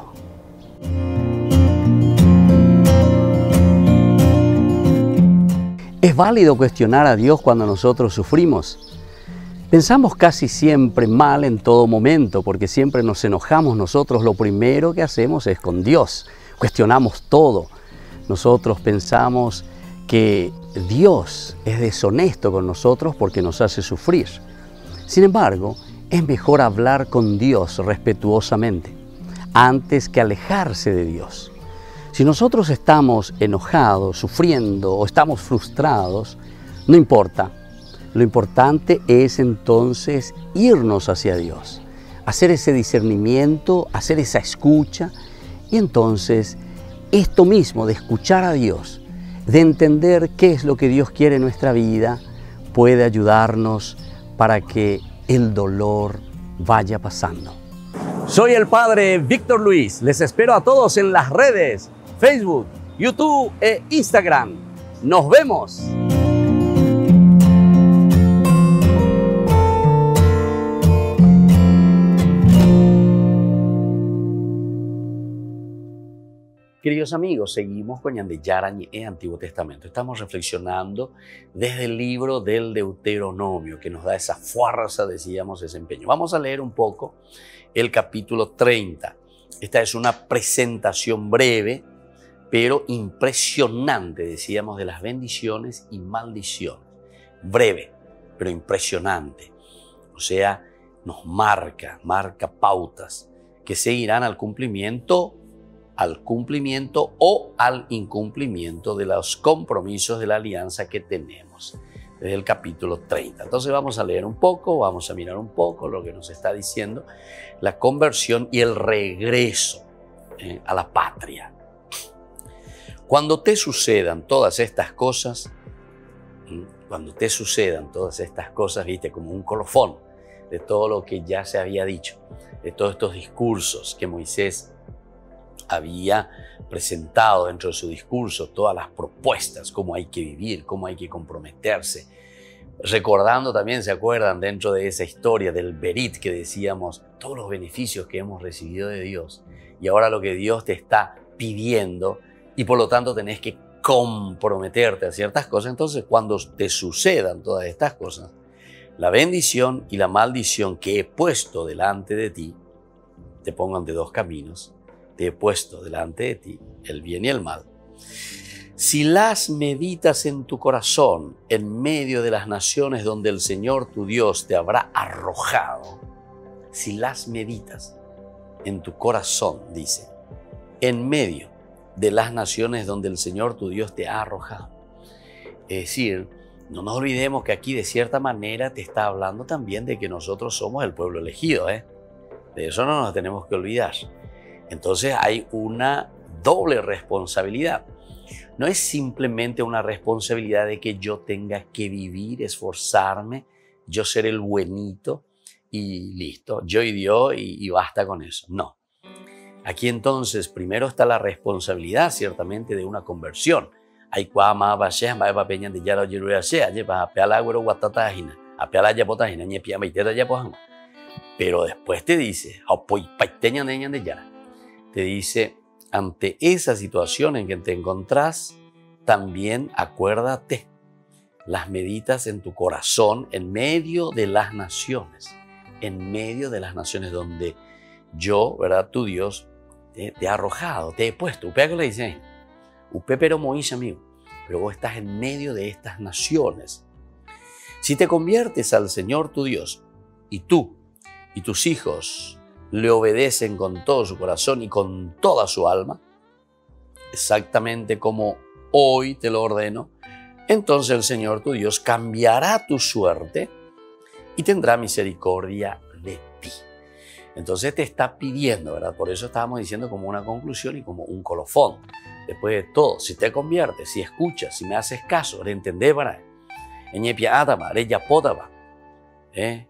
¿Es válido cuestionar a Dios cuando nosotros sufrimos? Pensamos casi siempre mal en todo momento, porque siempre nos enojamos. Nosotros lo primero que hacemos es con Dios. Cuestionamos todo. Nosotros pensamos que Dios es deshonesto con nosotros porque nos hace sufrir. Sin embargo, es mejor hablar con Dios respetuosamente antes que alejarse de Dios. Si nosotros estamos enojados, sufriendo o estamos frustrados, no importa. Lo importante es entonces irnos hacia Dios, hacer ese discernimiento, hacer esa escucha y entonces esto mismo de escuchar a Dios, de entender qué es lo que Dios quiere en nuestra vida, puede ayudarnos para que el dolor vaya pasando. Soy el Padre Víctor Luis. Les espero a todos en las redes, Facebook, YouTube e Instagram. ¡Nos vemos! Queridos amigos, seguimos con Ñande Yarañe en Antiguo Testamento. Estamos reflexionando desde el libro del Deuteronomio, que nos da esa fuerza, decíamos, ese empeño. Vamos a leer un poco el capítulo treinta. Esta es una presentación breve, pero impresionante, decíamos, de las bendiciones y maldiciones. Breve, pero impresionante. O sea, nos marca, marca pautas que seguirán al cumplimiento al cumplimiento o al incumplimiento de los compromisos de la alianza que tenemos desde el capítulo treinta. Entonces vamos a leer un poco, vamos a mirar un poco lo que nos está diciendo la conversión y el regreso eh, a la patria. Cuando te sucedan todas estas cosas, cuando te sucedan todas estas cosas, viste, como un colofón de todo lo que ya se había dicho, de todos estos discursos que Moisés había presentado dentro de su discurso, todas las propuestas, cómo hay que vivir, cómo hay que comprometerse. Recordando también, ¿se acuerdan? Dentro de esa historia del Berit que decíamos, todos los beneficios que hemos recibido de Dios y ahora lo que Dios te está pidiendo y por lo tanto tenés que comprometerte a ciertas cosas. Entonces, cuando te sucedan todas estas cosas, la bendición y la maldición que he puesto delante de ti, te pongo ante dos caminos. Te he puesto delante de ti el bien y el mal. Si las meditas en tu corazón, en medio de las naciones donde el Señor tu Dios te habrá arrojado, si las meditas en tu corazón, dice, en medio de las naciones donde el Señor tu Dios te ha arrojado. Es decir, no nos olvidemos que aquí de cierta manera te está hablando también de que nosotros somos el pueblo elegido, ¿eh? De eso no nos tenemos que olvidar. Entonces hay una doble responsabilidad. No es simplemente una responsabilidad de que yo tenga que vivir, esforzarme, yo ser el buenito y listo, yo y Dios y, y basta con eso. No. Aquí entonces primero está la responsabilidad ciertamente de una conversión. Hay cuama, vaya, vaya, peña de yaro, yero, sea, lleva a peala, güero, guatatajina, a peala, ya potajina, ni pia, maitera, ya pojan. Pero después te dice, apoy, paiteña, neña de yara. Te dice, ante esa situación en que te encontrás, también acuérdate, las meditas en tu corazón en medio de las naciones, en medio de las naciones donde yo, ¿verdad? Tu Dios, te, te ha arrojado, te he puesto. Upea que le dice, Upe pero Moisés, amigo, pero vos estás en medio de estas naciones. Si te conviertes al Señor tu Dios y tú y tus hijos le obedecen con todo su corazón y con toda su alma, exactamente como hoy te lo ordeno, entonces el Señor tu Dios cambiará tu suerte y tendrá misericordia de ti. Entonces te está pidiendo, ¿verdad? Por eso estábamos diciendo como una conclusión y como un colofón. Después de todo, si te conviertes, si escuchas, si me haces caso, ¿le entendés, verdad? ¿Eh?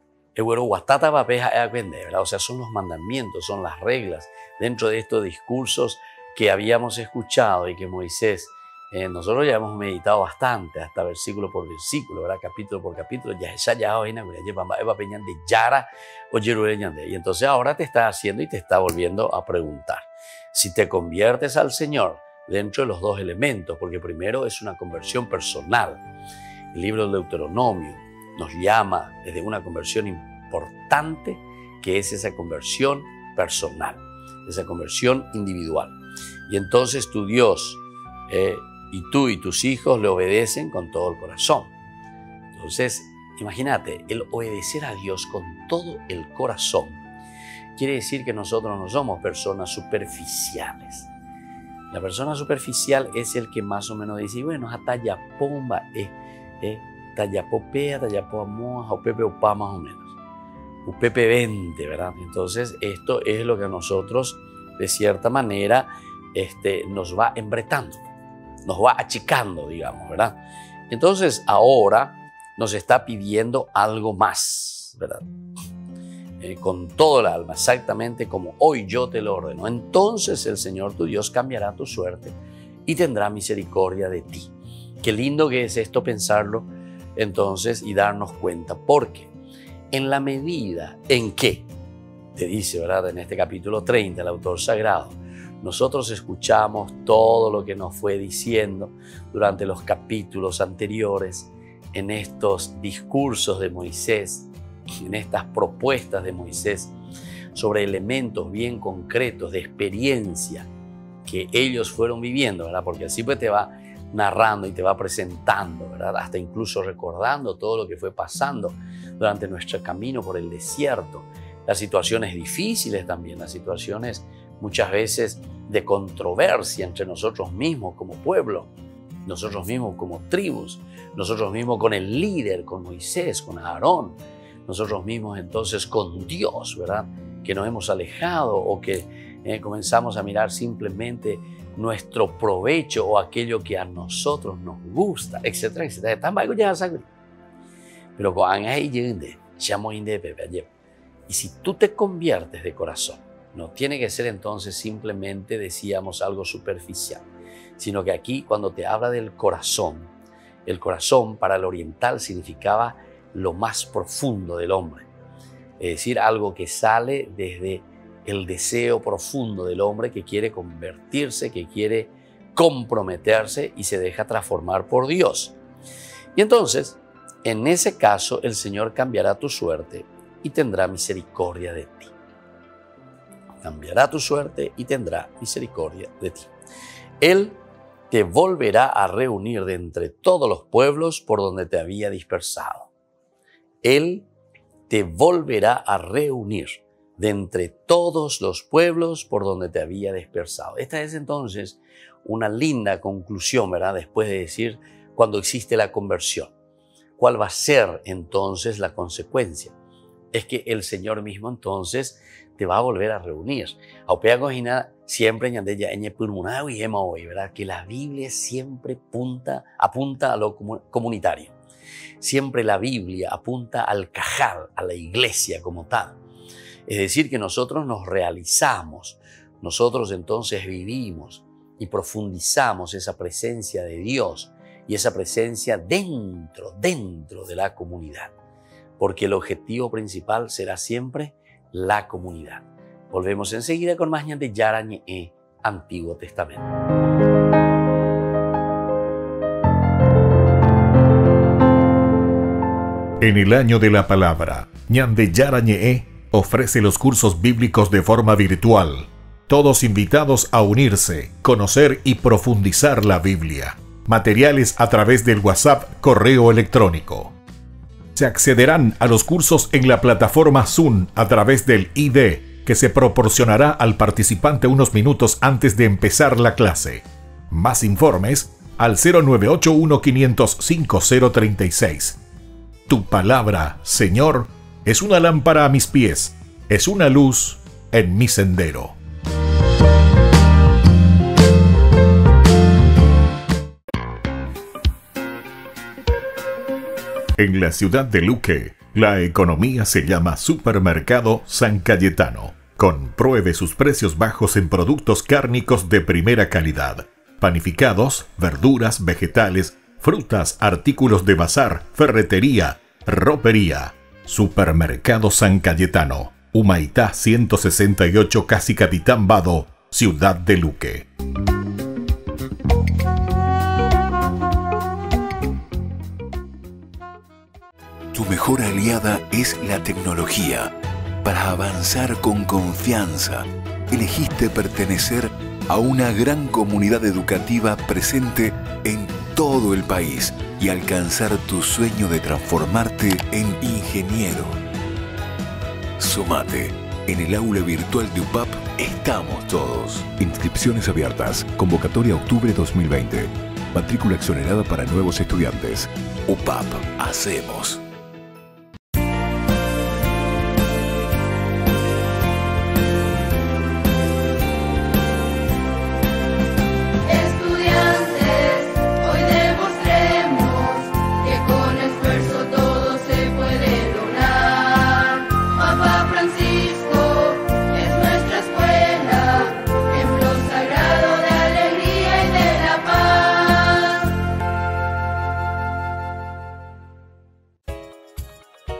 O sea, son los mandamientos, son las reglas dentro de estos discursos que habíamos escuchado y que Moisés, eh, nosotros ya hemos meditado bastante, hasta versículo por versículo, ¿verdad? Capítulo por capítulo, ya esa ya hoy de Yara o y entonces ahora te está haciendo y te está volviendo a preguntar si te conviertes al Señor dentro de los dos elementos, porque primero es una conversión personal. El libro del Deuteronomio nos llama desde una conversión importante, que es esa conversión personal, esa conversión individual. Y entonces tu Dios eh, y tú y tus hijos le obedecen con todo el corazón. Entonces, imagínate, el obedecer a Dios con todo el corazón quiere decir que nosotros no somos personas superficiales. La persona superficial es el que más o menos dice, bueno, hasta ya pomba, eh, eh, tallapopea, tallapoamoa, o pepe opa más o menos. Un pepe veinte, ¿verdad? Entonces, esto es lo que a nosotros, de cierta manera, este, nos va embretando, nos va achicando, digamos, ¿verdad? Entonces, ahora nos está pidiendo algo más, ¿verdad? eh, con todo el alma, exactamente como hoy yo te lo ordeno, entonces el Señor tu Dios cambiará tu suerte y tendrá misericordia de ti. Qué lindo que es esto pensarlo entonces y darnos cuenta, porque en la medida en que, te dice, ¿verdad?, en este capítulo treinta, el autor sagrado, nosotros escuchamos todo lo que nos fue diciendo durante los capítulos anteriores, en estos discursos de Moisés, en estas propuestas de Moisés sobre elementos bien concretos de experiencia que ellos fueron viviendo, ¿verdad? Porque así pues te va narrando y te va presentando, ¿verdad? Hasta incluso recordando todo lo que fue pasando durante nuestro camino por el desierto, las situaciones difíciles también, las situaciones muchas veces de controversia entre nosotros mismos como pueblo, nosotros mismos como tribus, nosotros mismos con el líder, con Moisés, con Aarón, nosotros mismos entonces con Dios, ¿verdad? Que nos hemos alejado o que eh, comenzamos a mirar simplemente nuestro provecho o aquello que a nosotros nos gusta, etcétera, etcétera. Pero y si tú te conviertes de corazón, no tiene que ser entonces simplemente, decíamos, algo superficial, sino que aquí cuando te habla del corazón, el corazón para el oriental significaba lo más profundo del hombre, es decir, algo que sale desde el deseo profundo del hombre que quiere convertirse, que quiere comprometerse y se deja transformar por Dios. Y entonces, en ese caso, el Señor cambiará tu suerte y tendrá misericordia de ti. Cambiará tu suerte y tendrá misericordia de ti. Él te volverá a reunir de entre todos los pueblos por donde te había dispersado. Él te volverá a reunir de entre todos los pueblos por donde te había dispersado. Esta es entonces una linda conclusión, ¿verdad? Después de decir cuando existe la conversión. ¿Cuál va a ser entonces la consecuencia? Es que el Señor mismo entonces te va a volver a reunir. Siempre, ¿verdad? Que la Biblia siempre apunta, apunta a lo comunitario. Siempre la Biblia apunta al cajal, a la iglesia como tal. Es decir, que nosotros nos realizamos, nosotros entonces vivimos y profundizamos esa presencia de Dios y esa presencia dentro, dentro de la comunidad. Porque el objetivo principal será siempre la comunidad. Volvemos enseguida con más de Yarañe e Antiguo Testamento. En el año de la palabra, Ñande Yarañe ofrece los cursos bíblicos de forma virtual. Todos invitados a unirse, conocer y profundizar la Biblia. Materiales a través del WhatsApp, correo electrónico. Se accederán a los cursos en la plataforma Zoom a través del I D que se proporcionará al participante unos minutos antes de empezar la clase. Más informes al cero nueve ocho uno cinco cero cinco cero tres seis. Tu palabra, Señor, es una lámpara a mis pies, es una luz en mi sendero. En la ciudad de Luque, la economía se llama Supermercado San Cayetano. Compruebe sus precios bajos en productos cárnicos de primera calidad. Panificados, verduras, vegetales, frutas, artículos de bazar, ferretería, ropería. Supermercado San Cayetano, Humaitá ciento sesenta y ocho, Casi Capitán Vado, ciudad de Luque. Tu mejor aliada es la tecnología. Para avanzar con confianza, elegiste pertenecer a una gran comunidad educativa presente en todo el país y alcanzar tu sueño de transformarte en ingeniero. Sumate. En el aula virtual de U P A P estamos todos. Inscripciones abiertas. Convocatoria octubre dos mil veinte. Matrícula exonerada para nuevos estudiantes. U P A P. Hacemos. Francisco.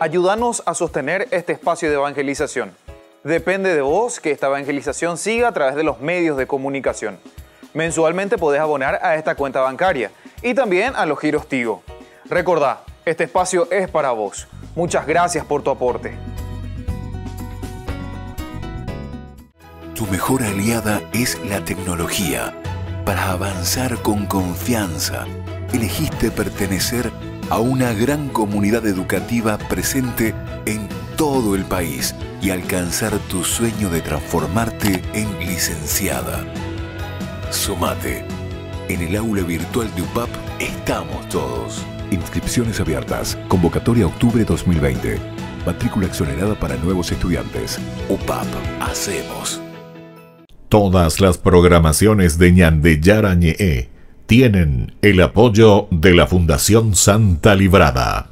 Ayúdanos a sostener este espacio de evangelización. Depende de vos que esta evangelización siga a través de los medios de comunicación. Mensualmente podés abonar a esta cuenta bancaria y también a los giros Tigo. Recordá, este espacio es para vos. Muchas gracias por tu aporte. Tu mejor aliada es la tecnología. Para avanzar con confianza, elegiste pertenecer a una gran comunidad educativa presente en todo el país y alcanzar tu sueño de transformarte en licenciada. Sumate. En el aula virtual de U P A P estamos todos. Inscripciones abiertas. Convocatoria octubre dos mil veinte. Matrícula exonerada para nuevos estudiantes. U P A P. Hacemos. Todas las programaciones de Ñande Yara Ñe'e tienen el apoyo de la Fundación Santa Librada.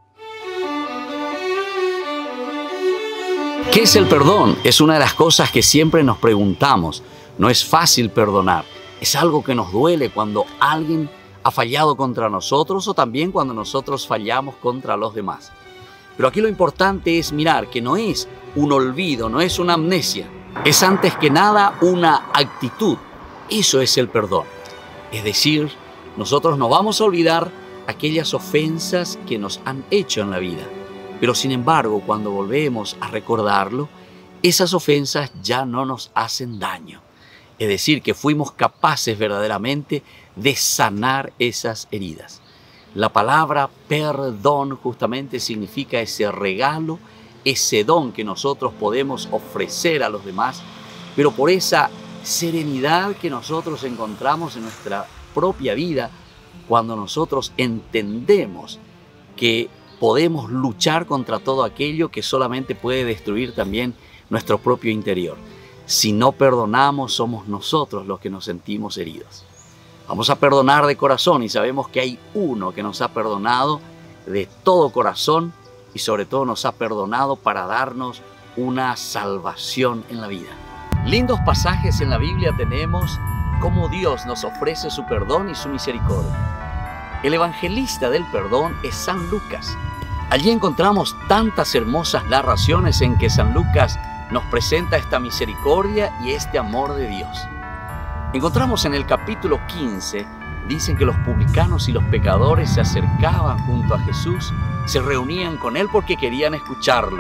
¿Qué es el perdón? Es una de las cosas que siempre nos preguntamos. No es fácil perdonar. Es algo que nos duele cuando alguien ha fallado contra nosotros o también cuando nosotros fallamos contra los demás. Pero aquí lo importante es mirar que no es un olvido, no es una amnesia. Es antes que nada una actitud. Eso es el perdón. Es decir, nosotros no vamos a olvidar aquellas ofensas que nos han hecho en la vida. Pero sin embargo, cuando volvemos a recordarlo, esas ofensas ya no nos hacen daño. Es decir, que fuimos capaces verdaderamente de sanar esas heridas. La palabra perdón justamente significa ese regalo, ese don que nosotros podemos ofrecer a los demás, pero por esa serenidad que nosotros encontramos en nuestra propia vida cuando nosotros entendemos que podemos luchar contra todo aquello que solamente puede destruir también nuestro propio interior. Si no perdonamos, somos nosotros los que nos sentimos heridos. Vamos a perdonar de corazón y sabemos que hay uno que nos ha perdonado de todo corazón y sobre todo nos ha perdonado para darnos una salvación en la vida. Lindos pasajes en la Biblia tenemos cómo Dios nos ofrece su perdón y su misericordia. El evangelista del perdón es San Lucas. Allí encontramos tantas hermosas narraciones en que San Lucas nos presenta esta misericordia y este amor de Dios. Encontramos en el capítulo quince, dicen que los publicanos y los pecadores se acercaban junto a Jesús, se reunían con Él porque querían escucharlo.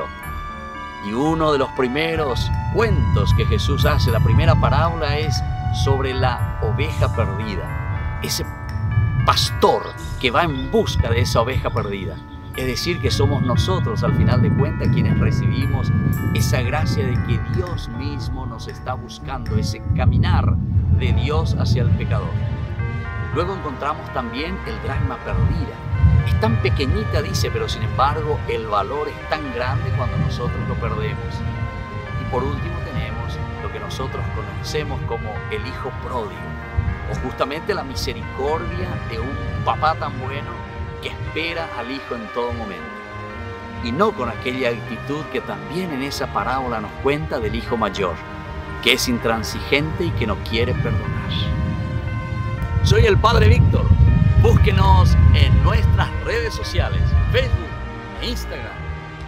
Y uno de los primeros cuentos que Jesús hace, la primera parábola, es sobre la oveja perdida. Ese pastor que va en busca de esa oveja perdida. Es decir, que somos nosotros, al final de cuentas, quienes recibimos esa gracia de que Dios mismo nos está buscando, ese caminar de Dios hacia el pecador. Luego encontramos también el dracma perdida. Es tan pequeñita, dice, pero sin embargo el valor es tan grande cuando nosotros lo perdemos. Y por último tenemos lo que nosotros conocemos como el hijo pródigo, o justamente la misericordia de un papá tan bueno que espera al hijo en todo momento. Y no con aquella actitud que también en esa parábola nos cuenta del hijo mayor, que es intransigente y que no quiere perdonar. Soy el Padre Víctor. Búsquenos en nuestras redes sociales, Facebook e Instagram.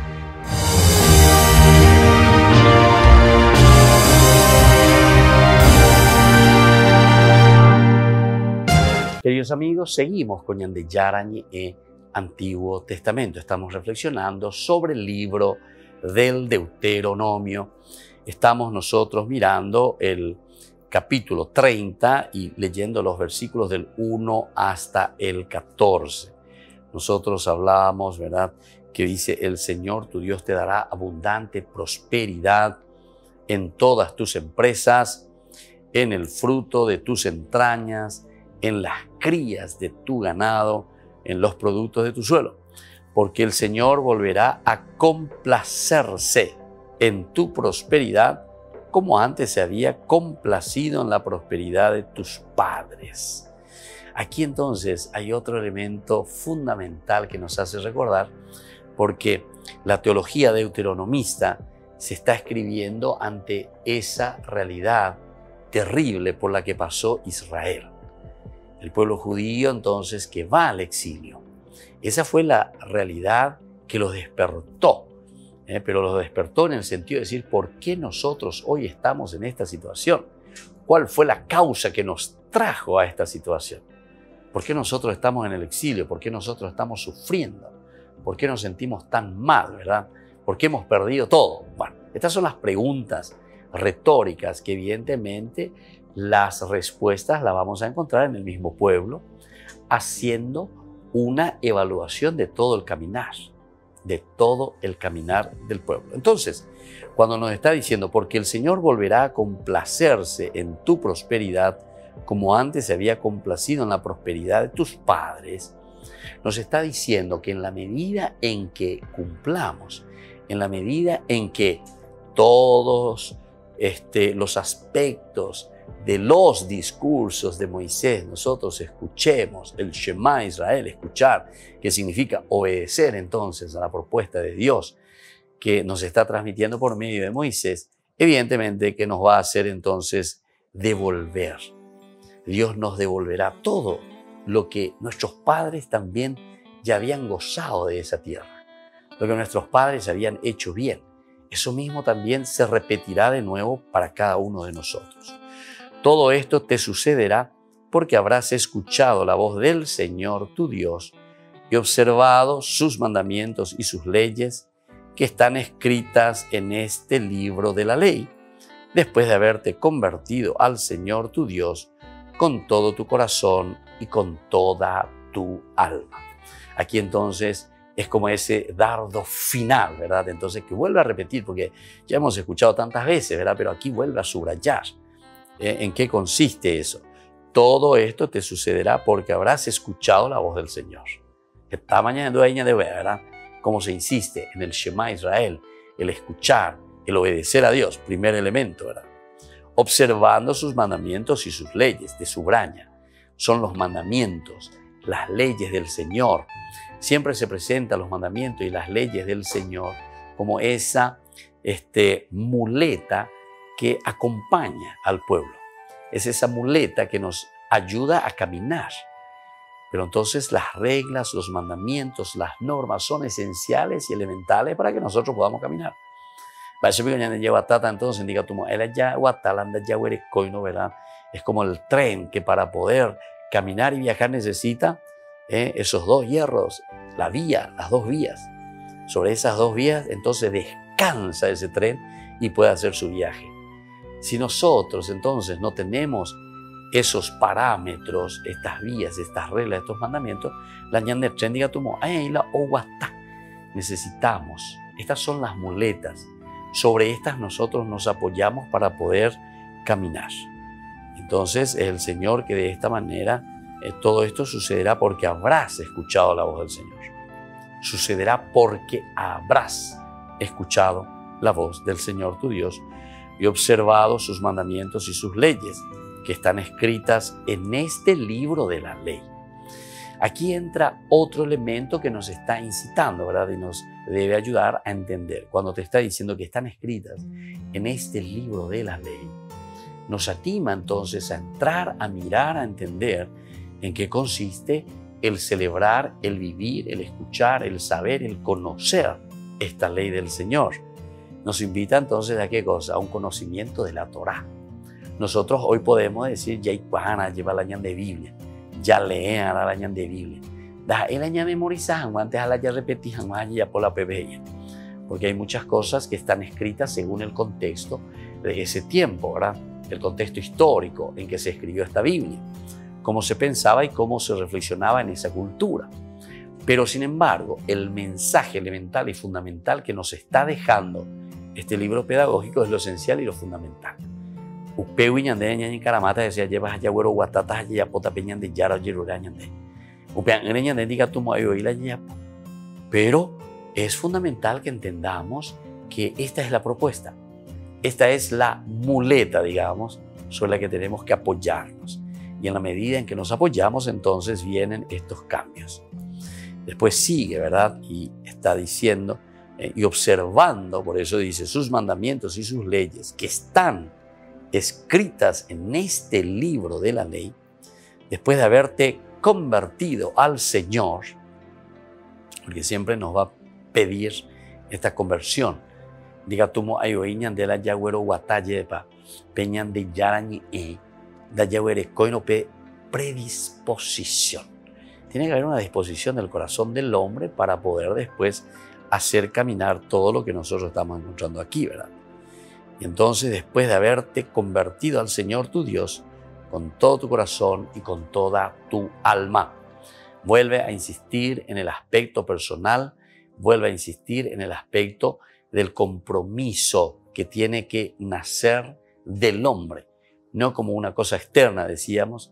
Queridos amigos, seguimos con Ñande Yara Ñe'e Antiguo Testamento. Estamos reflexionando sobre el libro del Deuteronomio. Estamos nosotros mirando el capítulo treinta y leyendo los versículos del uno hasta el catorce. Nosotros hablábamos, ¿verdad?, que dice: el Señor tu Dios te dará abundante prosperidad en todas tus empresas, en el fruto de tus entrañas, en las crías de tu ganado, en los productos de tu suelo, porque el Señor volverá a complacerse en tu prosperidad como antes se había complacido en la prosperidad de tus padres. Aquí entonces hay otro elemento fundamental que nos hace recordar, porque la teología deuteronomista se está escribiendo ante esa realidad terrible por la que pasó Israel. El pueblo judío entonces que va al exilio. Esa fue la realidad que los despertó. ¿eh? Pero los despertó en el sentido de decir, ¿por qué nosotros hoy estamos en esta situación? ¿Cuál fue la causa que nos trajo a esta situación? ¿Por qué nosotros estamos en el exilio? ¿Por qué nosotros estamos sufriendo? ¿Por qué nos sentimos tan mal, verdad? ¿Por qué hemos perdido todo? Bueno, estas son las preguntas retóricas que evidentemente las respuestas las vamos a encontrar en el mismo pueblo, haciendo una evaluación de todo el caminar, de todo el caminar del pueblo. Entonces, cuando nos está diciendo, porque el Señor volverá a complacerse en tu prosperidad, como antes se había complacido en la prosperidad de tus padres, nos está diciendo que en la medida en que cumplamos, en la medida en que todos este, los aspectos de los discursos de Moisés nosotros escuchemos, el Shema Israel, escuchar, que significa obedecer entonces a la propuesta de Dios que nos está transmitiendo por medio de Moisés, evidentemente que nos va a hacer entonces devolver. Dios nos devolverá todo lo que nuestros padres también ya habían gozado de esa tierra, lo que nuestros padres habían hecho bien. Eso mismo también se repetirá de nuevo para cada uno de nosotros. Todo esto te sucederá porque habrás escuchado la voz del Señor tu Dios y observado sus mandamientos y sus leyes que están escritas en este libro de la ley, después de haberte convertido al Señor tu Dios con todo tu corazón y con toda tu alma. Aquí entonces es como ese dardo final, ¿verdad? Entonces que vuelve a repetir, porque ya hemos escuchado tantas veces, ¿verdad? Pero aquí vuelve a subrayar. ¿eh? ¿En qué consiste eso? Todo esto te sucederá porque habrás escuchado la voz del Señor. Esta mañana dueña de ver, ¿verdad? Como se insiste en el Shema Israel, el escuchar, el obedecer a Dios, primer elemento, ¿verdad? Observando sus mandamientos y sus leyes, de subraña. Son los mandamientos, las leyes del Señor. Siempre se presentan los mandamientos y las leyes del Señor como esa este, muleta que acompaña al pueblo. Es esa muleta que nos ayuda a caminar. Pero entonces las reglas, los mandamientos, las normas son esenciales y elementales para que nosotros podamos caminar. Entonces, es como el tren que para poder caminar y viajar necesita eh, esos dos hierros, la vía, las dos vías. Sobre esas dos vías, entonces descansa ese tren y puede hacer su viaje. Si nosotros entonces no tenemos esos parámetros, estas vías, estas reglas, estos mandamientos, la ñande tren diga tumo, ay la oguata. Necesitamos, estas son las muletas. Sobre estas nosotros nos apoyamos para poder caminar. Entonces es el Señor que de esta manera eh, todo esto sucederá porque habrás escuchado la voz del Señor. Sucederá porque habrás escuchado la voz del Señor tu Dios y observado sus mandamientos y sus leyes que están escritas en este libro de la ley. Aquí entra otro elemento que nos está incitando, ¿verdad? Y nos debe ayudar a entender. Cuando te está diciendo que están escritas en este libro de la ley, nos anima entonces a entrar, a mirar, a entender en qué consiste el celebrar, el vivir, el escuchar, el saber, el conocer esta ley del Señor. Nos invita entonces a qué cosa? A un conocimiento de la Torá. Nosotros hoy podemos decir, ya hay pana, lleva la ñan de Biblia. Ya leen a la ñan de Biblia. Da el año memorizan, antes a la ya repetían, más allá por la P B I. Porque hay muchas cosas que están escritas según el contexto de ese tiempo, ¿verdad? El contexto histórico en que se escribió esta Biblia, cómo se pensaba y cómo se reflexionaba en esa cultura. Pero sin embargo, el mensaje elemental y fundamental que nos está dejando este libro pedagógico es lo esencial y lo fundamental. Upeu ñande ñan caramata decía llevas allá güero guatatas allá pota peñan de yara yerura ñande. Upean ñande diga tu moyo y la ñapo. Pero es fundamental que entendamos que esta es la propuesta. Esta es la muleta, digamos, sobre la que tenemos que apoyarnos. Y en la medida en que nos apoyamos, entonces vienen estos cambios. Después sigue, ¿verdad? Y está diciendo eh, y observando, por eso dice, sus mandamientos y sus leyes que están escritas en este libro de la ley, después de haberte convertido al Señor, porque siempre nos va pedir esta conversión. Diga tumo ayoiñan de la yagüero guatayepa, peñan de yarañi e, da yagüere coinope predisposición. Tiene que haber una disposición del corazón del hombre para poder después hacer caminar todo lo que nosotros estamos encontrando aquí, ¿verdad? Y entonces, después de haberte convertido al Señor tu Dios con todo tu corazón y con toda tu alma, vuelve a insistir en el aspecto personal, vuelve a insistir en el aspecto del compromiso que tiene que nacer del hombre, no como una cosa externa, decíamos,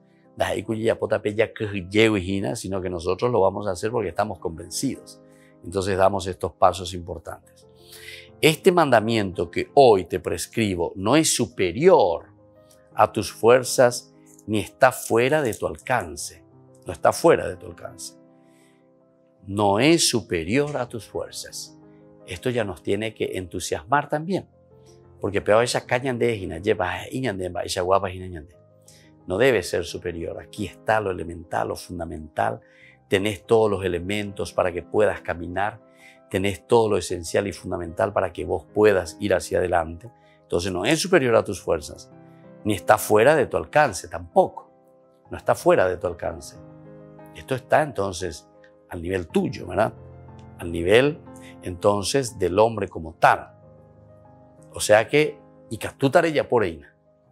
sino que nosotros lo vamos a hacer porque estamos convencidos. Entonces damos estos pasos importantes. Este mandamiento que hoy te prescribo no es superior a tus fuerzas ni está fuera de tu alcance. No está fuera de tu alcance. No es superior a tus fuerzas. Esto ya nos tiene que entusiasmar también. Porque peor esa cañan de ejina, lleva iñande, esa guapa iñande. No debe ser superior. Aquí está lo elemental, lo fundamental. Tenés todos los elementos para que puedas caminar. Tenés todo lo esencial y fundamental para que vos puedas ir hacia adelante. Entonces no es superior a tus fuerzas, ni está fuera de tu alcance tampoco. No está fuera de tu alcance. Esto está entonces al nivel tuyo, ¿verdad? Al nivel entonces del hombre como tal. O sea que, y captutare ya por ahí.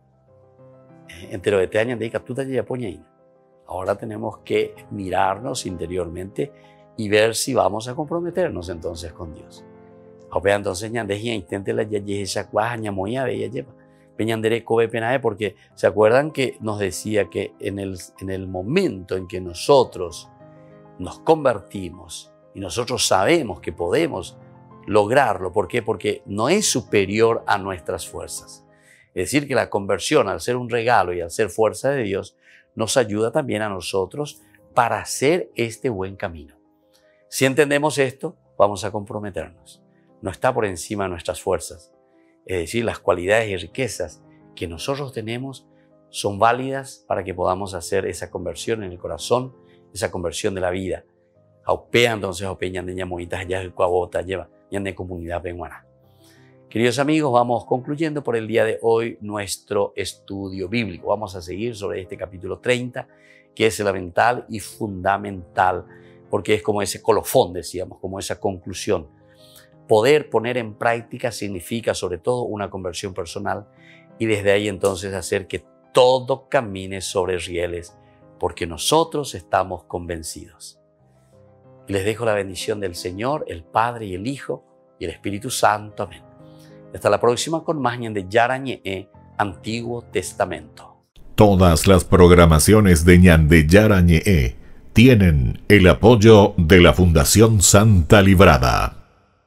Entero de te años de captutare ya por ahí. Ahora tenemos que mirarnos interiormente y ver si vamos a comprometernos entonces con Dios. Ahora entonces ñandejía intente la esa cuaja moya de ella lleva. Peñandere cobe penae porque se acuerdan que nos decía que en el, en el momento en que nosotros nos convertimos y nosotros sabemos que podemos lograrlo. ¿Por qué? Porque no es superior a nuestras fuerzas. Es decir, que la conversión, al ser un regalo y al ser fuerza de Dios, nos ayuda también a nosotros para hacer este buen camino. Si entendemos esto, vamos a comprometernos. No está por encima de nuestras fuerzas. Es decir, las cualidades y riquezas que nosotros tenemos son válidas para que podamos hacer esa conversión en el corazón, esa conversión de la vida. Aupea entonces, aupeñan de ñamoitas, ya el cuabota lleva, ya de comunidad penguana. Queridos amigos, vamos concluyendo por el día de hoy nuestro estudio bíblico. Vamos a seguir sobre este capítulo treinta, que es elemental y fundamental, porque es como ese colofón, decíamos, como esa conclusión. Poder poner en práctica significa sobre todo una conversión personal y desde ahí entonces hacer que todo camine sobre rieles, porque nosotros estamos convencidos. Y les dejo la bendición del Señor, el Padre y el Hijo y el Espíritu Santo. Amén. Hasta la próxima con más de Yarañe, Antiguo Testamento. Todas las programaciones de Ñande Yarañe tienen el apoyo de la Fundación Santa Librada.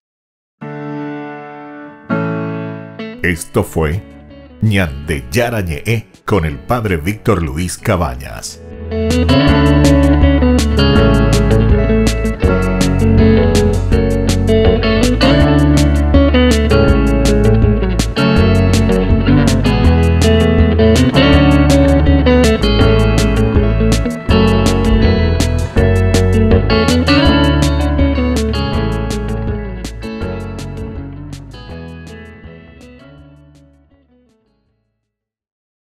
Esto fue Ñande Yarañe con el Padre Víctor Luis Cabañas.